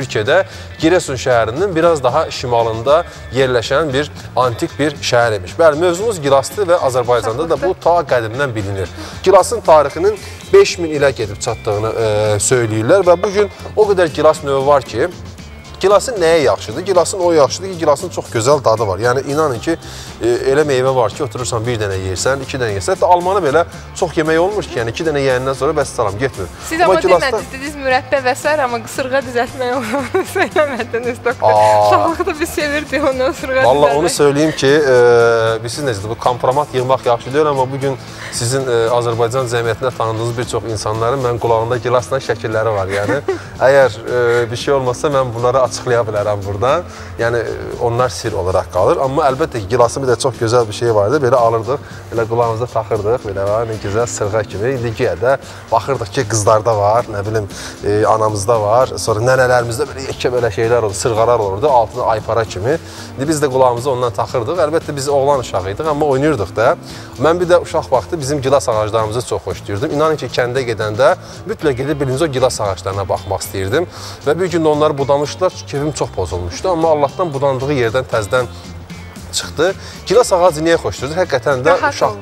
Giresun şəhərinin biraz daha şimalında yerləşən bir antik bir şəhər imiş. Bəli, mövzumuz gilasdır və Azərbaycanda da bu ta qədimdən bilinir. Gilasın tarixinin 5000 ilə gedib çatdığını söyləyirlər və bugün o qədər gilas növü var ki, gilasın nəyə yaxşıdır? Gilasın o yaxşıdır ki, gilasın çox gözəl dadı var. Yəni, inanın ki, elə meyvə var ki, oturursan bir dənə yeyirsən, 2 dənə yeyirsən. Hətta almanı belə çox yemək olmur ki, yəni 2 dənə yeyəndən sonra bəs salam, getmir. Siz amma demədiniz, mürəbbə və s. amma qısırğa düzəltmək olduğunu söyləmədiniz, doktor. Sağlıqda biz sevirdik onu, qısırğa düzəltmək. Valla onu söyləyeyim ki, siz necədir, bu kompromat yığmaq yaxşı deyil, amma bugün sizin Azərbaycan cəmiyyətində tanıdığınız bir çox insanların mən qulağında gilasla şəkilləri var. Yəni, əgər bir şey olmasa mən bunları açıqlaya bilərəm buradan. Yəni, onlar sir olaraq qalır. Amma əlbəttə ki, gilasın bir də çox gözəl bir şey vardı. Belə alırdıq, belə qulağımızda taxırdıq. Belə var, nə gözəl sırğa kimi. İndi də baxırdıq ki, qızlarda var, nə bilim, anamızda var. Sonra nənələrimizdə belə yekə belə şeylər olurdu, sırğalar olurdu, altında aypara kimi. İndi biz də qulağımızı ondan taxırdıq. Əlbəttə, biz oğlan uşağıydıq, amma oynayırdıq da. Mən bir də uşaq vaxtı bizim gilas ağaclarımızı çox xoşlayırdım. İnanın ki, kəndə gedəndə mütləq gedib birinci o gilas ağaclarına baxmaq istəyirdim. Və bir gün də onları budamışdılar. Keyfim çox pozulmuşdu, amma Allahdan budandığı yerdən təzdən çıxdı. Gilas ağacı niyə xoşlayırdı? Həqiqətən də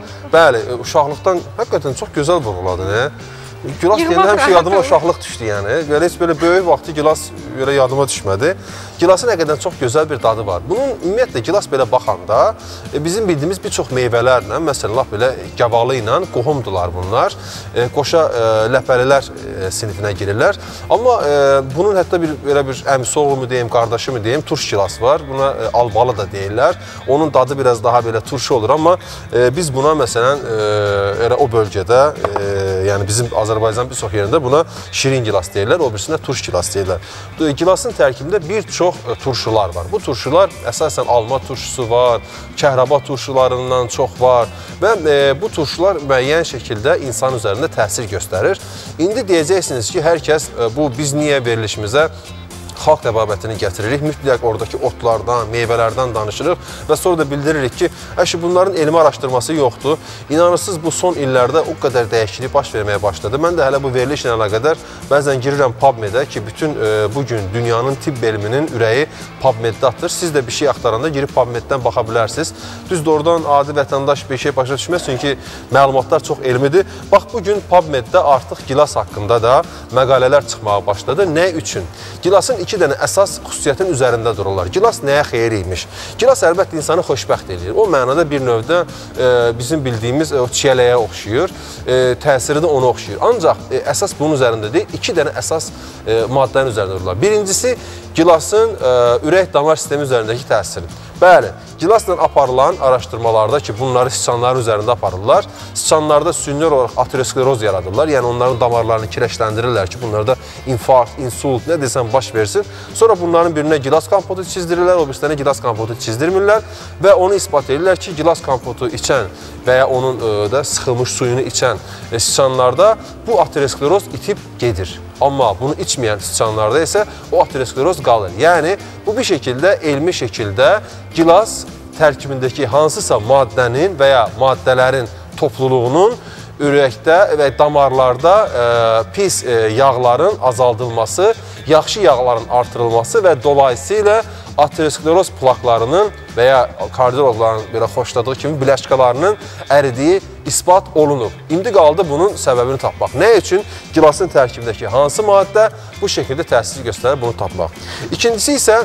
uşaqlıqdan həqiqətən çox gözəl vurğuladı. Gilas deyəndə həmişə yadıma uşaqlıq düşdü, yəni. Heç belə böyük vaxtı gilas yadıma düşmədi. Gilasın həqiqətən çox gözəl bir dadı var. Bunun ümumiyyətlə gilas belə baxanda bizim bildiyimiz bir çox meyvələrlə, məsələn, lap belə gavalı ilə qohumdular bunlar. Qoşa ləpəlilər sinifinə girirlər. Amma bunun hətta belə bir əmisi oğlu deyim, qardaşı mı deyim, turş gilas var. Buna albalı da deyirlər. Onun dadı biraz daha belə turşu olur, amma biz buna məsələn elə o bölgədə, yəni bizim Azərbaycan bir çox yerində buna şirin gilas deyirlər, o birisində turş gilas deyirlər. Gilasın tərkibində bir çox turşular var. Bu turşular əsasən alma turşusu var, kəhraba turşularından çox var və bu turşular müəyyən şəkildə insan üzərində təsir göstərir. İndi deyəcəksiniz ki, hər kəs bu biz niyə verilişimizə xalq təbabətini gətiririk, mütləq oradakı otlardan, meyvələrdən danışırıq və sonra da bildiririk ki, bunların elmi araşdırması yoxdur. İnanırsınız, bu son illərdə o qədər dəyişiklik baş verməyə başladı. Mən də hələ bu verilişlə əlaqədar bəzən girirəm PubMed-ə ki, bütün bugün dünyanın tibb elminin ürəyi PubMed-də atır. Siz də bir şey axtaranda girib PubMed-dən baxa bilərsiniz. Düzdür, oradan adi vətəndaş bir şey başa düşməz, çünki məlumatlar çox elmidir. Bax, bugün PubMed-də artıq gilas haqqında da məqalələr çıxmağa başladı. Nə üçün? Gilasın 2 dənə əsas xüsusiyyətin üzərində dururlar. Gilas nəyə xeyir imiş? Gilas əlbəttə insanı xoşbəxt edir. O mənada bir növdə bizim bildiyimiz çiyələyə oxşuyur, təsiri də ona oxşuyur. Ancaq əsas bunun üzərində deyil, 2 dənə əsas maddənin üzərində dururlar. Birincisi, gilasın ürək-damar sistemi üzərindəki təsiri. Bəli, gilasla aparılan araşdırmalarda ki, bunları siçanların üzərində aparırlar. Siçanlarda süni olaraq ateroskleroz yaradırlar. Yəni, onların damarlarını kireçləndirirlər ki, bunlarda infarkt, insult, nə desən baş versin. Sonra bunların birinə gilas kompotu çizdirirlər, o birisine gilas kompotu çizdirmirlər və onu ispat edirlər ki, gilas kompotu içən və ya onun da sıxılmış suyunu içən siçanlarda bu ateroskleroz itib gedir. Amma bunu içməyən siçanlarda isə o ateroskleroz qalır. Yəni, bu bir şəkildə, elmi şəkildə gilas tərkibindəki hansısa maddənin və ya maddələrin topluluğunun ürəkdə və damarlarda pis yağların azaldılması, yaxşı yağların artırılması və dolayısıyla ateroskleroz plaklarının və ya kardiologların belə xoşladığı kimi biləşkalarının əridiyi ispat olunub. İndi qaldı bunun səbəbini tapmaq. Nə üçün? Gilasın tərkibindəki hansı maddə bu şəkildə təsir göstərir, bunu tapmaq. İkincisi isə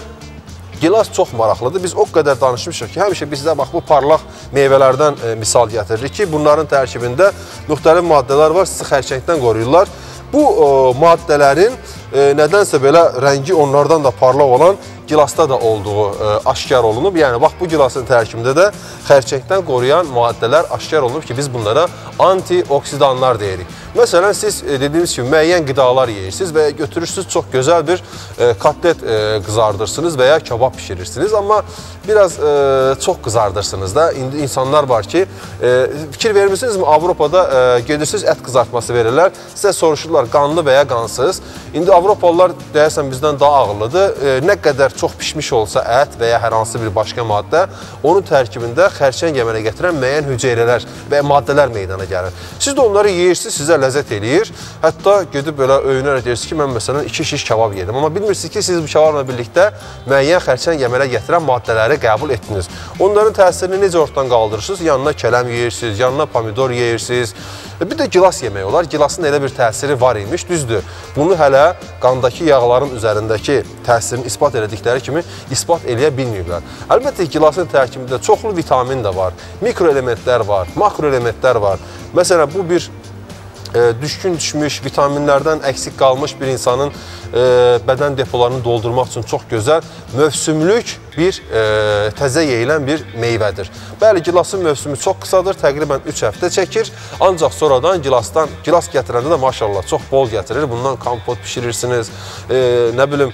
gilas çox maraqlıdır. Biz o qədər danışmışıq ki, həmişə bizdə bax, bu parlaq meyvələrdən misal gətiririk ki, bunların tərkibində müxtəlif maddələr var, sizi xərçəngdən qoruyurlar. Bu maddələrin nədənsə belə rəngi onlardan da parlaq olan gilasda da olduğu aşkar olunub. Yəni, bax, bu gilasın tərkibində də xərçəngdən qoruyan maddələr aşkar olunub ki, biz bunlara antioksidanlar deyirik. Məsələn, siz dediyiniz kimi müəyyən qidalar yeyirsiniz və götürürsünüz, çox gözəl bir kotlet qızardırsınız və ya kebab pişirirsiniz. Amma biraz çox qızardırsınız da. İndi insanlar var ki, fikir vermirsinizmi? Avropada gedirsiniz, ət qızartması verirlər. Sizə soruşurlar, qanlı və ya qansız. İndi Avropalılar deyərsən bizdən daha ağıllıdır. Nə qədər çox pişmiş olsa ət və ya hər hansı bir başqa maddə, onun tərkibində xərçəng əmələ gətirən müəyyən hüceyrələr və ya maddələr meydana gəlir. Siz də onları yeyirsiniz, sizə ləzzət eləyir. Hətta gedib belə öyünərək deyirsiniz ki, mən məsələn 2 şiş kabab yedim. Amma bilmirsiniz ki, siz bu kababla birlikdə müəyyən xərçəng əmələ gətirən maddələri qəbul etdiniz. Onların təsirini necə ortadan qaldırırsınız? Yanına kələm yeyirsiniz, yanına pomidor yeyirsiniz. Bir də gilas yemək olar. Gilasın elə bir təsiri var imiş, düzdür. Bunu hələ qandakı yağların üzərindəki təsirini isbat elədikləri kimi isbat eləyə bilməyiblər. Əlbəttə, gilasın tərkibində çoxlu vitamin də var, mikroelementlər var, makroelementlər var. Məsələn, bu bir düşkün düşmüş, vitaminlərdən əksik qalmış bir insanın bədən depolarını doldurmaq üçün çox gözəl, mövsümlük bir təzə yeyilən bir meyvədir. Bəli, gilasın mövsümü çox qısadır, təqribən 3 həftə çəkir. Ancaq sonradan gilas gətirəndə də maşallah çox bol gətirir. Bundan kompot pişirirsiniz, nə bilim,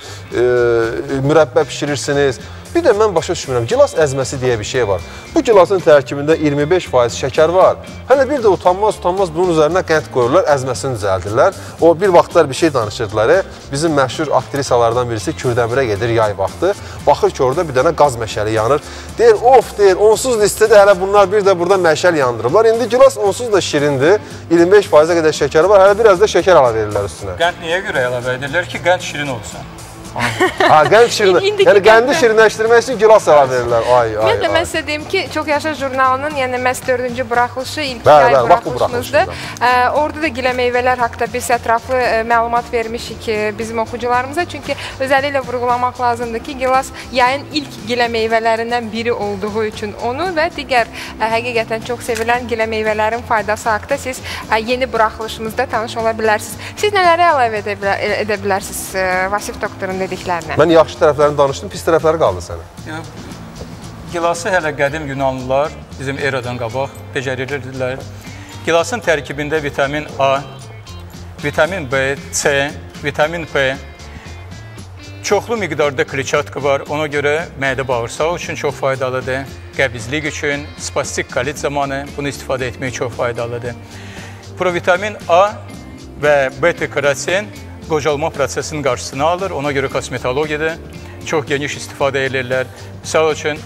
mürəbbə pişirirsiniz. Bir də mən başa düşmürəm, gilas əzməsi deyə bir şey var. Bu gilasın tərkibində 25% şəkər var. Hələ bir də utanmaz bunun üzərinə qənd qoyurlar, əzməsini düzəldirlər. O bir vaxtlar bir şey danışırdılar. Bizim məşhur aktrisalardan birisi Kürdəmirə gedir yay vaxtı. Baxır ki, orada bir dənə qaz məşəli yanır. Deyir, of, deyir, onsuz listədə hələ bunlar bir də burada məşəl yandırırlar. İndi gilas onsuz da şirindir. 25%-ə qədər şəkəri var, hələ biraz da şəkər ala verirlər üstünə. Qənd niyə görə əlavə edirlər ki, qənd şirin olsun? Qənd şirin, yəni qəndi şirinləşdirmək üçün gilas əlavə verirlər. Mən də mən sizə deyim ki, Çox Yaşa jurnalının, yəni məhz 4-cü buraxılışı, ilk yay buraxılışımızdır. Orada da gilə meyvələr haqqında biz ətraflı məlumat vermişik bizim oxucularımıza. Çünki özəlliklə vurğulamaq lazımdır ki, gilas yayın ilk gilə meyvələrindən biri olduğu üçün onu və digər həqiqətən çox sevilən gilə meyvələrin faydası haqqında siz yeni buraxılışımızda tanış ola bilərsiniz. Siz nələri əlavə edə bilərsiniz Vasif doktorun dediklərinə? Mən yaxşı tərəflərini danışdım, pis tərəfləri qaldı sənə. Gilası hələ qədim Yunanlılar bizim eradan qabaq becərirdilər. Gilasın tərkibində vitamin A, vitamin B, C, vitamin P, çoxlu miqdarda kletçatka var. Ona görə mədə bağırsaq üçün çox faydalıdır. Qəbizlik üçün, spastik kolit zamanı bunu istifadə etmək çox faydalıdır. Provitamin A və beta-karotin qocalma prosesinin qarşısını alır. Ona görə kosmetologiyada çox geniş istifadə edirlər. Misal üçün,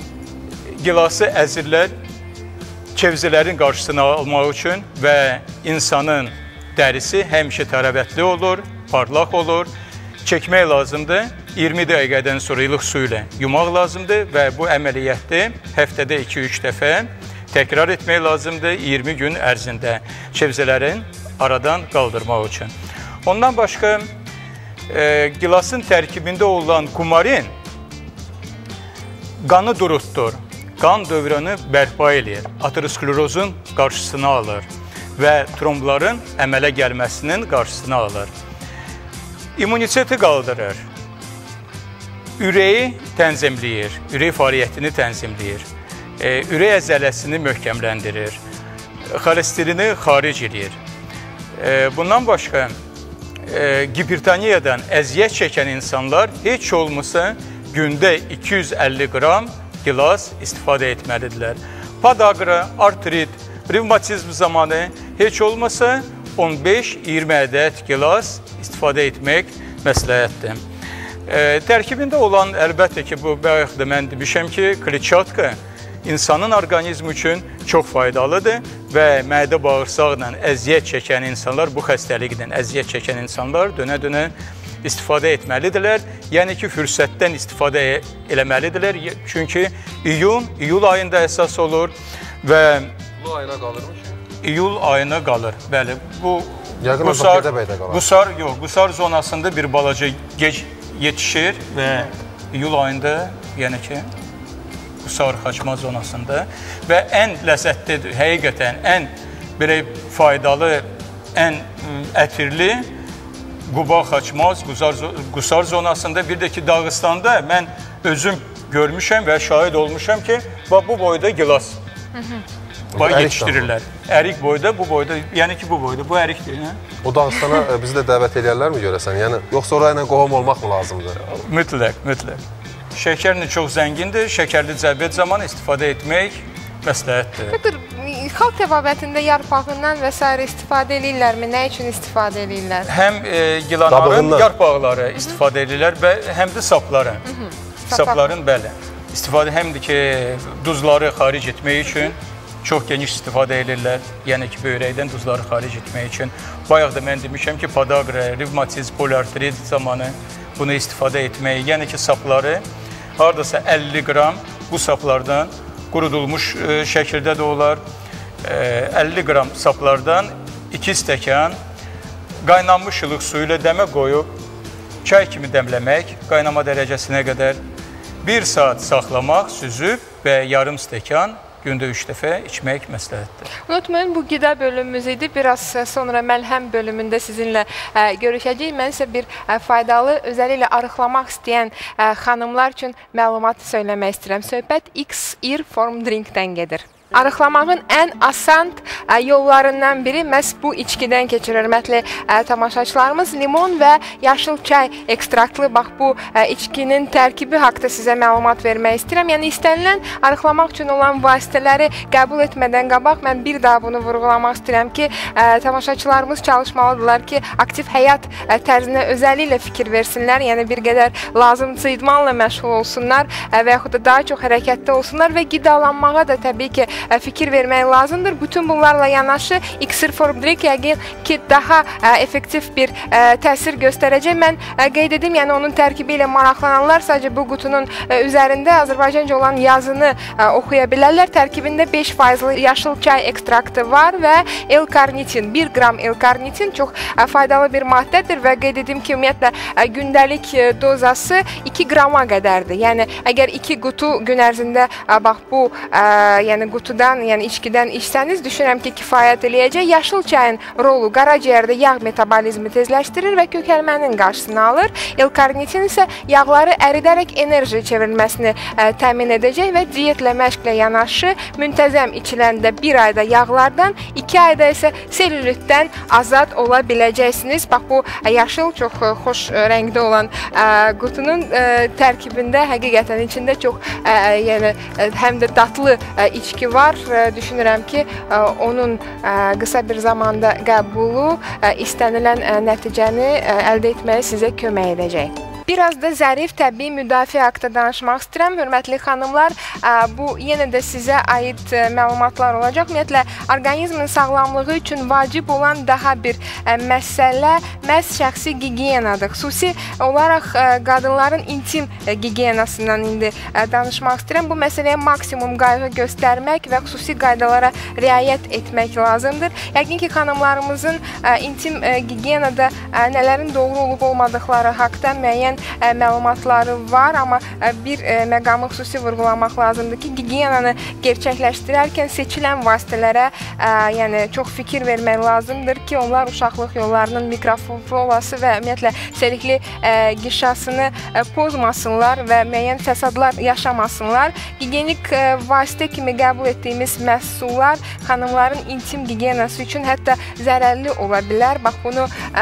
gilası əzirlər kevzələrin qarşısını almaq üçün və insanın dərisi həmişə tərəvətli olur, parlaq olur. Çəkmək lazımdır. 20 dəqiqədən sonra ilıq su ilə yumaq lazımdır və bu əməliyyatı həftədə 2-3 dəfə təkrar etmək lazımdır 20 gün ərzində kevzələrin aradan qaldırmaq üçün. Ondan başqa, gilasın tərkibində olan kumarin qanı durutdur, qan dövrünü bərpa edir, aterosklerozun qarşısını alır və trombların əmələ gəlməsinin qarşısını alır. İmmuniteti qaldırır, ürəyi tənzimləyir, ürək fəaliyyətini tənzimləyir, ürək əzələsini möhkəmləndirir, xolesterini xaric edir. Bundan başqa, hipertoniyadan əziyyət çəkən insanlar heç olmasa gündə 250 qram gilas istifadə etməlidirlər. Podagra, artrit, revmatizm zamanı heç olmasa 15-20 ədəd gilas istifadə etmək məsləhətdir. Tərkibində olan, əlbəttə ki, bu bayaq da mən demişəm ki, kletçatka insanın orqanizmi üçün çox faydalıdır və mədə bağırsaqla əziyyət çəkən insanlar, bu xəstəlikdən əziyyət çəkən insanlar dönə-dönə istifadə etməlidirlər. Yəni ki, fürsətdən istifadə eləməlidirlər. Çünki iyul ayında əsas olur və Bu ayına qalırmış? İyul ayına qalır, bəli. Bu Qusar zonasında bir balaca gec yetişir və iyul ayında, yəni ki, Qusar xaçma zonasında və ən ləzzətlidir, həqiqətən ən belə faydalı, ən ətirli Quba xaçmaz, Qusar zonasında, bir də ki, Dağıstanda mən özüm görmüşəm və şahid olmuşam ki, bu boyda gilas yetişdirirlər. Ərik boyda, bu boyda, yəni ki, bu boyda, bu ərikdir. O Dağıstana bizi də dəvət edərlər mi görəsən? Yəni, yoxsa orayla qohum olmaq mı lazımdır? Mütləq, mütləq. Şəkərli çox zəngindir, şəkərli cəbiyyət zamanı istifadə etmək məsləhətdir. Doktor, xalq təbabətində yarpağından və s. istifadə edirlərmi? Nə üçün istifadə edirlər? Həm gilanların yarpaqları istifadə edirlər və həm də sapları. Sapların, bəli. İstifadə həm də ki, duzları xaric etmək üçün çox geniş istifadə edirlər. Yəni ki, böyrəkdən duzları xaric etmək üçün. Bayaq da mən demişəm ki, podagra, revmatizm, poliartrit zamanı bunu istifadə etmək. Yəni ki, sapları hardasa 50 qram bu saplardan qurudulmuş şəkildə də olar. 50 qram saplardan 2 stəkan qaynanmış ilıq suyu ilə dəmə qoyub, çay kimi dəmləmək, qaynama dərəcəsinə qədər 1 saat saxlamaq, süzüb və yarım stəkan gündə 3 dəfə içmək məsləhətdir. Unutmayın, bu qida bölümümüz idi. Biraz sonra məlhəm bölümündə sizinlə görüşəcəyik. Mən isə bir faydalı, özəlliklə arıqlamaq istəyən xanımlar üçün məlumat söyləmək istəyirəm. Söhbət X-Ir Form Drinkdən gedir. Arıqlamağın ən asan yollarından biri məhz bu içkidən keçir, hörmətli tamaşaçılarımız. Limon və yaşıl çay ekstraktlı, bax bu içkinin tərkibi haqda sizə məlumat vermək istəyirəm. Yəni istənilən arıqlamaq üçün olan vasitələri qəbul etmədən qabaq mən bir daha bunu vurğulamaq istəyirəm ki, tamaşaçılarımız çalışmalıdırlar ki, aktiv həyat tərzinə özəlliklə fikir versinlər. Yəni bir qədər lazımcı idmanla məşğul olsunlar və yaxud da daha çox hərəkətdə olsunlar və qidalanmağa da təbii ki, fikir vermək lazımdır. Bütün bunlarla yanaşı X-Ir Form Drink yəqin ki, daha effektiv bir təsir göstərəcək. Mən qeyd edim, yəni onun tərkibi ilə maraqlananlar sadəcə bu qutunun üzərində Azərbaycanca olan yazını oxuya bilərlər. Tərkibində 5% yaşıl çay ekstraktı var və L-karnitin, 1 qram L-karnitin çox faydalı bir maddədir və qeyd edim ki, ümumiyyətlə gündəlik dozası 2 qrama qədərdir. Yəni əgər 2 qutu gün ərzində bax bu yəni qutudan, yəni içkidən içsəniz, düşünürəm ki, kifayət eləyəcək. Yaşıl çayın rolu qaraciyərdə yağ metabolizmi tezləşdirir və kökəlmənin qarşısını alır. L-karnitin isə yağları əridərək enerji çevrilməsini təmin edəcək və diyetlə, məşqlə yanaşı müntəzəm içiləndə 1 ayda yağlardan, 2 ayda isə selülitdən azad ola biləcəksiniz. Bax, bu yaşıl, çox xoş rəngdə olan qutunun tərkibində həqiqətən içində çox yəni, həm də dadlı içki var. Düşünürəm ki, onun qısa bir zamanda qəbulu istənilən nəticəni əldə etməyə sizə kömək edəcək. Biraz da zərif təbii müdafiə haqqında danışmaq istəyirəm. Hörmətli xanımlar, bu yenə də sizə aid məlumatlar olacaq. Ümumiyyətlə, orqanizmin sağlamlığı üçün vacib olan daha bir məsələ məhz şəxsi gigiyenadır. Xüsusi olaraq qadınların intim gigiyenasından indi danışmaq istəyirəm. Bu məsələyə maksimum qayğı göstərmək və xüsusi qaydalara riayət etmək lazımdır. Yəqin ki, xanımlarımızın intim gigiyenada nələrin doğru olub olmadıqları haqqında müəyyən məlumatları var, amma bir məqamı xüsusi vurğulamaq lazımdır ki, gigiyenanı gerçəkləşdirərkən seçilən vasitələrə yəni çox fikir vermək lazımdır ki, onlar uşaqlıq yollarının mikroflorası və ümumiyyətlə selikli qişasını pozmasınlar və müəyyən fəsadlar yaşamasınlar. Gigiyenik vasitə kimi qəbul etdiyimiz məhsullar xanımların intim gigiyenası üçün hətta zərərli ola bilər. Bax, bunu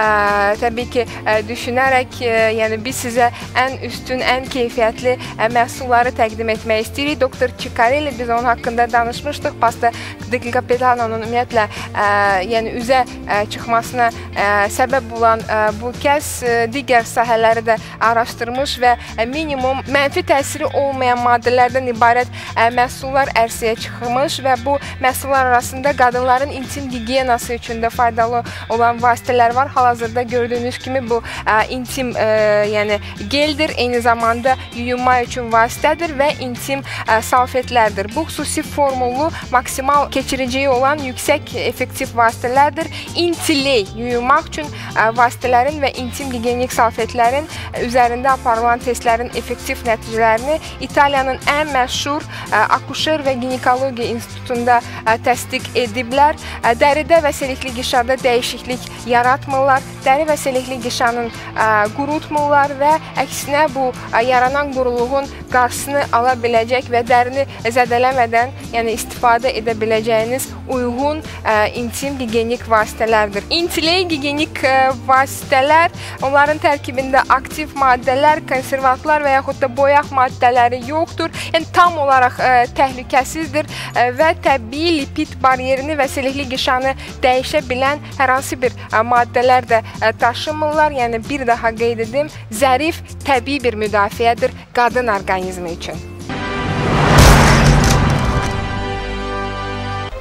təbii ki, düşünərək, yəni biz sizə ən üstün, ən keyfiyyətli məhsulları təqdim etmək istəyirik. Doktor Çikarelli, biz onun haqqında danışmışdıq. Pasta Decapitana'nın ümumiyyətlə yəni üzə çıxmasına səbəb olan bu kəs digər sahələri də araşdırmış və minimum mənfi təsiri olmayan maddələrdən ibarət məhsullar ərsəyə çıxmış və bu məhsullar arasında qadınların intim gigiyenası üçün də faydalı olan vasitələr var. Hal-hazırda gördüyünüz kimi bu intim yəni geldir, eyni zamanda yuyunma üçün vasitədir və intim salfetlərdir. Bu xüsusi formulu maksimal keçiriciyi olan yüksək effektiv vasitələrdir. Intiley yuyunmaq üçün vasitələrin və intim gigiyenik salfetlərin üzərində aparılan testlərin effektiv nəticələrini İtaliyanın ən məşhur akuşer və ginekologiya institutunda təsdiq ediblər. Dəridə və selikli qişada dəyişiklik yaratmırlar. Dəri və selikli qişanın qurutmurlar və əksinə bu yaranan quruluğun qarşısını ala biləcək və dərini zədələmədən, yəni istifadə edə biləcəyiniz uyğun intim gigiyenik vasitələrdir. Intiley gigiyenik vasitələr, onların tərkibində aktiv maddələr, konservantlar və yaxud da boyaq maddələri yoxdur. Yəni tam olaraq təhlükəsizdir və təbii lipid baryerini və selikli qişanı dəyişə bilən hər hansı bir maddələr də daşımırlar. Yəni bir daha qeyd edim, zərif, təbii bir müdafiədir qadın orqanizmi üçün.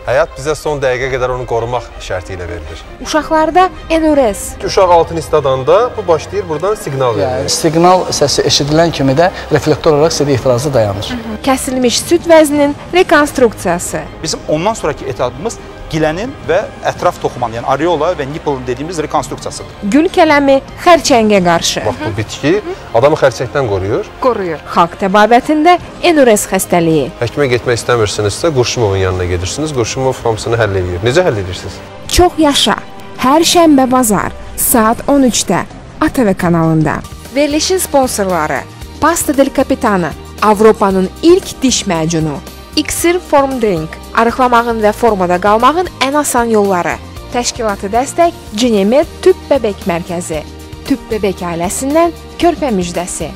Həyat bizə son dəqiqə qədər onu qorumaq şərti ilə verilir. Uşaqlarda NRS. Uşaq altın istadanda bu başlayır buradan siqnal verir. Yəni siqnal səsi eşidilən kimi də reflektor olaraq CD ifrazı dayanır. Kəsilmiş süd vəzninin rekonstruksiyası. Bizim ondan sonraki etapımız gilənin və ətraf toxumanın, yəni areola və nipple dediğimiz rekonstruksiyasıdır. Gül kələmi xərçəngə qarşı. Bax, bu bitki adamı xərçəngdən qoruyur. Xalq təbabətində NRS xəstəliyi. Həkimə getmək istəmirsinizsə, Qurşumovun yanına gedirsiniz. Qurşumov hamısını həll edir. Necə həll edirsiniz? Çox yaşa. Hər şənbə bazar saat 13-də ATV kanalında. Verilişin sponsorları: Pasta del Capitano, Avropanın ilk diş macunu. İksir Form Drink, arıqlamağın və formada qalmağın ən asan yolları. Təşkilatı dəstək Cinemed Tüp Bəbək Mərkəzi. Tüp Bəbək ailəsindən körpə müjdəsi.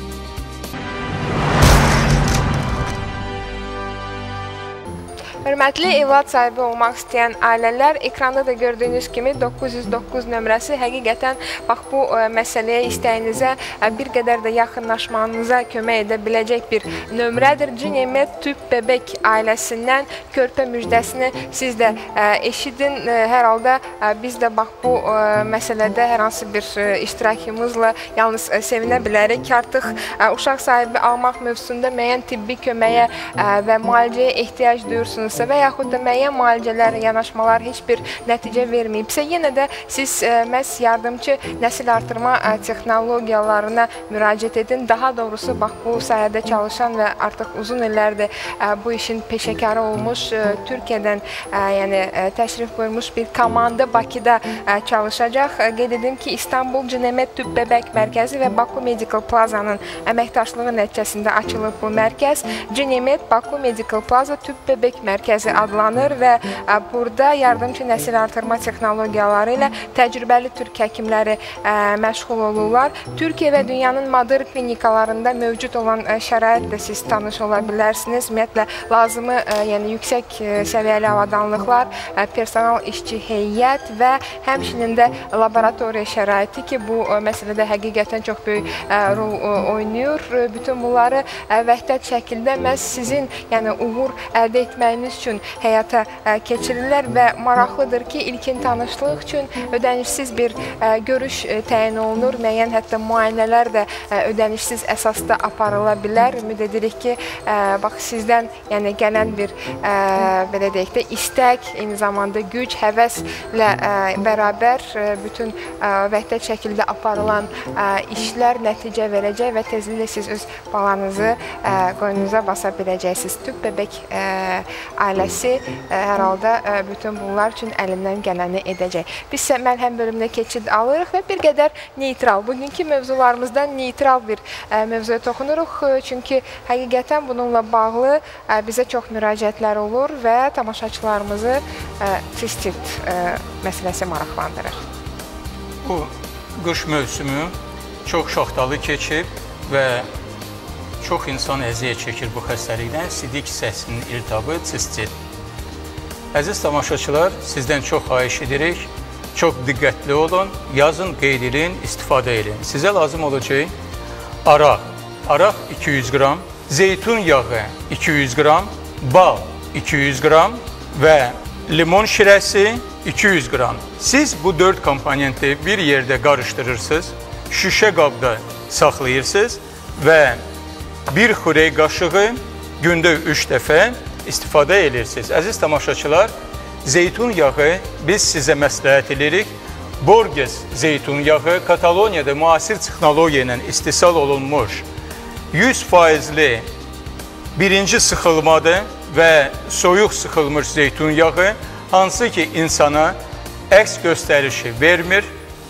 Hörmətli evlad sahibi olmaq istəyən ailələr, ekranda da gördüyünüz kimi 909 nömrəsi həqiqətən bax bu məsələyə, istəyinizə bir qədər də yaxınlaşmanıza kömək edə biləcək bir nömrədir. Cinemed Tüp Bəbək ailəsindən körpə müjdəsini siz də eşidin. Hər halda biz də bax bu məsələdə hər hansı bir iştirakımızla yalnız sevinə bilərik ki, artıq uşaq sahibi almaq mövzusunda müəyyən tibbi köməyə və müalicəyə ehtiyac duyursunuz və yaxud da müəyyən müalicələr, yanaşmalar heç bir nəticə verməyibsə, yenə də siz məhz yardımcı nəsil artırma texnologiyalarına müraciət edin. Daha doğrusu, bax bu sahədə çalışan və artıq uzun illərdir bu işin peşəkarı olmuş, Türkiyədən yəni təşrif buyurmuş bir komanda Bakıda çalışacaq. Qeyd edim ki, İstanbul Cinemed Tüp Bəbək Mərkəzi və Baku Medical Plaza'nın əməkdaşlığı nəticəsində açılıb bu mərkəz. Cinemed Baku Medical Plaza Tüp Bəbək Mərkəzi adlanır və burada yardımcı nəsil artırma texnologiyaları ilə təcrübəli türk həkimləri məşğul olurlar. Türkiyə və dünyanın modern klinikalarında mövcud olan şəraitlə siz tanış ola bilərsiniz. Ümumiyyətlə, lazımı yəni yüksək səviyyəli avadanlıqlar, personal işçi heyət və həmçinin də laboratoriya şəraiti ki, bu məsələdə həqiqətən çox böyük rol oynayır. Bütün bunları vəhdət şəkildə məhz sizin yəni uğur əldə etməyiniz üçün həyata keçirirlər və maraqlıdır ki, ilkin tanışlıq üçün ödənişsiz bir görüş təyin olunur. Müəyyən hətta müayinələr də ödənişsiz əsasda aparıla bilər. Ümid edirik ki, bax sizdən yəni gələn bir belə deyək də istək, eyni zamanda güc, həvəslə bərabər bütün vəhdət şəkildə aparılan işlər nəticə verəcək və tezliklə siz öz balanızı qoynunuza basa biləcəksiniz. Tüp Bəbək ailəsi hər halda bütün bunlar üçün əlindən gələni edəcək. Biz isə məlhəm bölümünə keçid alırıq və bir qədər neytral, bugünkü mövzularımızdan neytral bir mövzuya toxunuruq. Çünki həqiqətən bununla bağlı bizə çox müraciətlər olur və tamaşaçılarımızı sistit məsələsi maraqlandırır. Bu qış mövsümü çox şaxtalı keçib və çox insan əziyyət çəkir bu xəstəlikdən. Sidik hissəsinin iltihabı sistit. Əziz tamaşaçılar, sizdən çox xahiş edirik. Çox diqqətli olun, yazın, qeyd edin, istifadə edin. Sizə lazım olacaq araq. Araq 200 qram, zeytun yağı 200 qram, bal 200 qram və limon şirəsi 200 qram. Siz bu 4 komponenti bir yerdə qarışdırırsınız, şüşə qabda saxlayırsınız və bir xörək qaşığı gündə 3 dəfə istifadə edirsiniz. Əziz tamaşaçılar, zeytun yağı biz sizə məsləhət edirik. Borges zeytun yağı Kataloniyada müasir texnologiya ilə istehsal olunmuş 100%li birinci sıxılmadır və soyuq sıxılmış zeytun yağı, hansı ki insana əks göstərişi vermir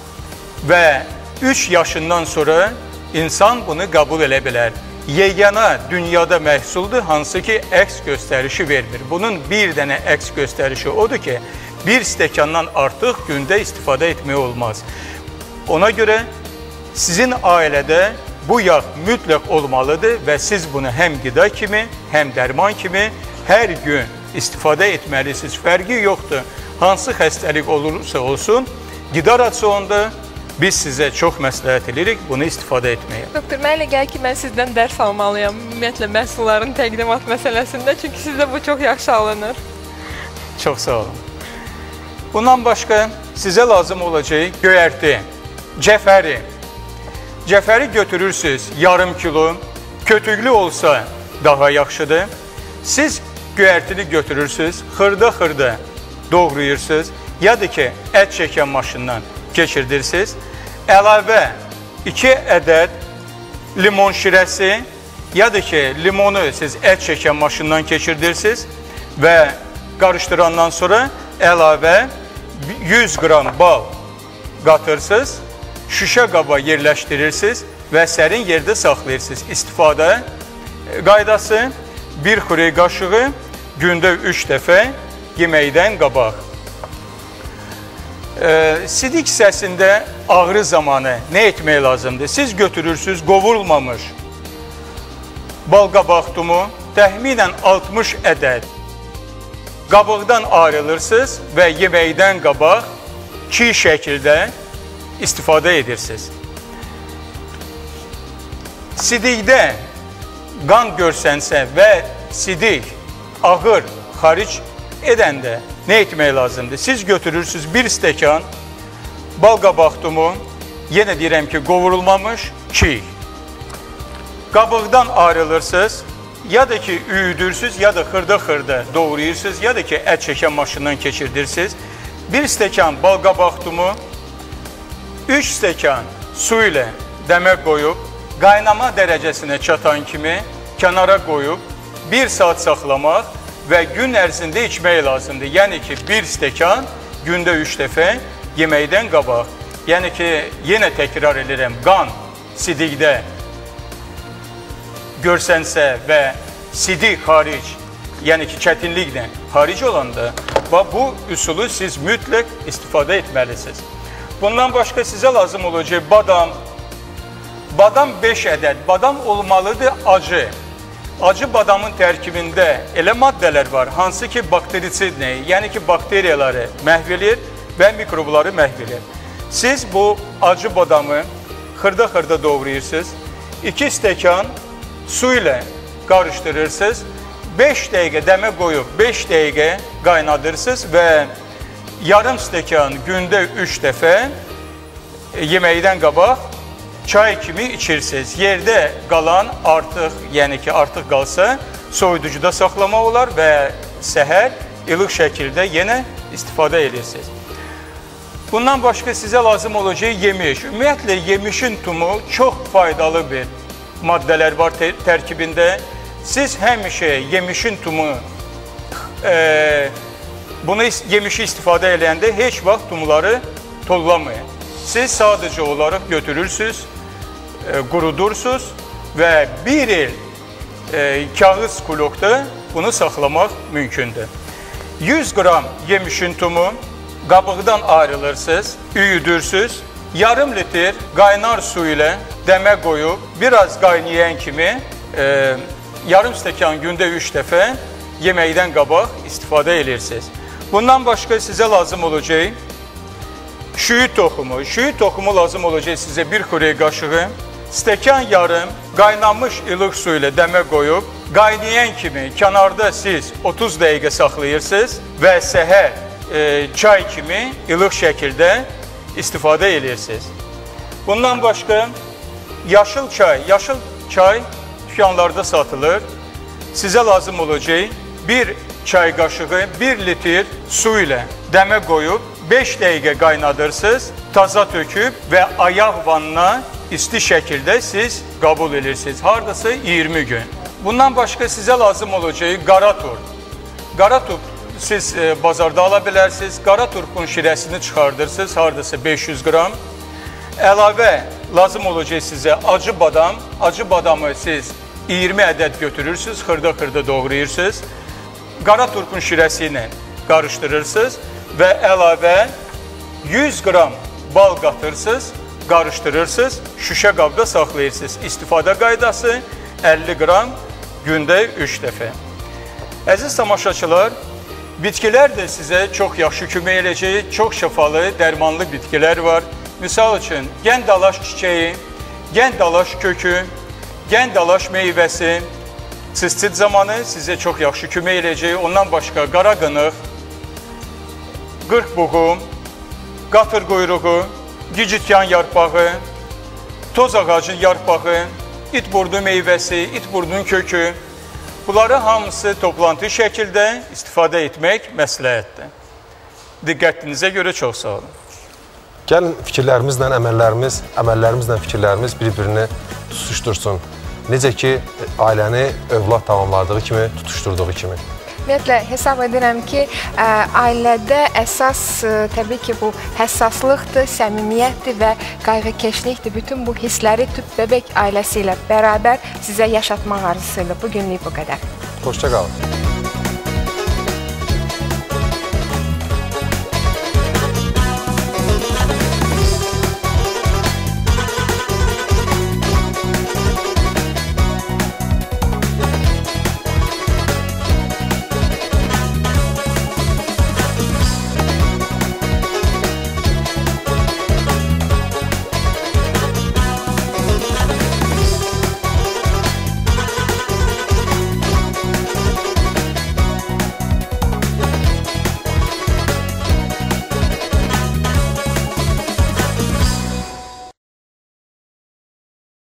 və 3 yaşından sonra insan bunu qəbul edə bilər. Yeganə dünyada məhsuldur, hansı ki əks göstərişi vermir. Bunun bir dənə əks göstərişi odur ki, bir stəkandan artıq gündə istifadə etmək olmaz. Ona görə sizin ailədə bu yağ mütləq olmalıdır və siz bunu həm qida kimi, həm dərman kimi hər gün istifadə etməlisiniz. Fərqi yoxdur. Hansı xəstəlik olursa olsun, qida rasionunda biz sizə çox məsləhət edirik bunu istifadə etməyə. Doktor, mənə elə gəlir ki, mən sizdən dərs almalıyam ümumiyyətlə məhsulların təqdimat məsələsində, çünki sizdə bu çox yaxşı alınır. Çox sağ olun. Bundan başqa sizə lazım olacaq göyərti, cəfəri. Cəfəri götürürsünüz yarım kilo, kötüklü olsa daha yaxşıdır. Siz göyərtini götürürsünüz, xırda-xırda doğrayırsınız, ya da ki, ət çəkən maşından keçirdirsiniz. Əlavə 2 ədəd limon şirəsi, ya da ki, limonu siz ət çəkən maşından keçirdirsiniz və qarışdırandan sonra əlavə 100 qram bal qatırsınız, şüşə qaba yerləşdirirsiniz və sərin yerdə saxlayırsınız. İstifadə qaydası: bir xörək qaşığı gündə 3 dəfə yeməkdən qabaq. Sidik hissəsində ağrı zamanı nə etmək lazımdır? Siz götürürsünüz qovurulmamış balqabaq tumu, təxminən 60 ədəd qabıqdan ayrılırsınız və yeməkdən qabaq çiğ şəkildə istifadə edirsiniz. Sidikdə qan görsənsə və sidik ağır xaric edəndə nə etmək lazımdır? Siz götürürsünüz 1 stəkan balqabaq tumu, yenə deyirəm ki, qovurulmamış çiğ. Qabıqdan ayrılırsınız, ya da ki, üyüdürsünüz, ya da xırda-xırda doğrayırsınız, ya da ki, ət çəkən maşından keçirdirsiniz. 1 stəkan balqabaq tumu, 3 stəkan su ilə dəmə qoyub, qaynama dərəcəsinə çatan kimi kənara qoyub, 1 saat saxlamaq və gün ərzində içmək lazımdır. Yəni ki, 1 stəkan gündə 3 dəfə yeməkdən qabaq. Yəni ki, yenə təkrar edirəm, qan sidikdə görsənsə və sidik xaric, yəni ki, çətinliklə xaric olanda, bu üsulu siz mütləq istifadə etməlisiniz. Bundan başqa sizə lazım olacaq badam. Badam 5 ədəd. Badam olmalıdır acı. Acı badamın tərkibində elə maddələr var, hansı ki, bakterisidni, yəni ki, bakteriyaları məhv edir və mikrobları məhv edir. Siz bu acı badamı xırda-xırda doğrayırsınız, 2 stəkan su ilə qarışdırırsınız, 5 dəqiqə dəmə qoyub 5 dəqiqə qaynadırsınız və yarım stəkan gündə 3 dəfə yeməkdən qabaq çay kimi içirsiniz. Yerdə qalan artıq, yəni ki, artıq qalsa soyuducuda saxlamaq olar və səhər ilıq şəkildə yenə istifadə edirsiniz. Bundan başqa sizə lazım olacaq yemiş. Ümumiyyətlə, yemişin tumu çox faydalı bir maddələr var tərkibində. Siz həmişə yemişin tumu, bunu yemişi istifadə edəndə heç vaxt tumları tollamayın. Siz sadəcə olaraq götürürsünüz, qurudursunuz və 1 il kağız kulokda bunu saxlamaq mümkündür. 100 qram yemişin tumu qabıqdan ayrılırsınız, üyüdürsünüz, yarım litr qaynar su ilə dəmə qoyub, biraz qaynayan kimi yarım stəkan gündə 3 dəfə yeməkdən qabaq istifadə edirsiniz. Bundan başqa sizə lazım olacaq şüyüd toxumu. Şüyüd toxumu lazım olacaq sizə 1 xörək qaşığı, stəkan yarım qaynamış ilıq su ilə dəmə qoyub, qaynayan kimi kənarda siz 30 dəqiqə saxlayırsınız və səhər çay kimi ilıq şəkildə istifadə edirsiniz. Bundan başqa yaşıl çay dükanlarda satılır. Sizə lazım olacaq 1 çay qaşığı 1 litr su ilə dəmə qoyub 5 dəqiqə qaynadırsınız, taza töküb və ayaq vanına isti şəkildə siz qəbul edirsiniz. Hardasa 20 gün. Bundan başqa sizə lazım olacaq qara turp. Qara turp siz bazarda ala bilərsiniz. Qara turpun şirəsini çıxardırsınız, hardasa 500 qram. Əlavə lazım olacaq sizə acı badam. Acı badamı siz 20 ədəd götürürsünüz, xırda-xırda doğrayırsınız. Qara turpun şirəsi ilə qarışdırırsınız və əlavə 100 qram bal qatırsınız, qarışdırırsınız, şüşə qabda saxlayırsınız. İstifadə qaydası 50 qram gündə 3 dəfə. Əziz tamaşaçılar, bitkilər də sizə çox yaxşı kömək edəcək, çox şəfalı, dərmanlı bitkilər var. Misal üçün, gəndalaş çiçəyi, gəndalaş kökü, gəndalaş meyvəsi, sistit zamanı sizə çox yaxşı kömək edəcək. Ondan başqa qara qınıq, qırx buğu, qatır quyruğu, gicityan yarpağı, toz ağacın yarpağı, itburdu meyvəsi, itburdun kökü, bunları hamısı toplantı şəkildə istifadə etmək məsləhətdir. Diqqətinizə görə çox sağ olun. Gəlin fikirlərimizlə əməllərimizlə fikirlərimiz bir-birini tutuştursun. Necə ki, ailəni övlad tamamladığı kimi, tutuşturduğu kimi. Ümumiyyətlə, hesab edirəm ki, ailədə əsas təbii ki, bu həssaslıqdır, səmimiyyətdir və qayğıkeşlikdir. Bütün bu hissləri tüp bebək ailəsi ilə bərabər sizə yaşatmaq arzusuyla. Bugünlük bu qədər. Xoşça qalın.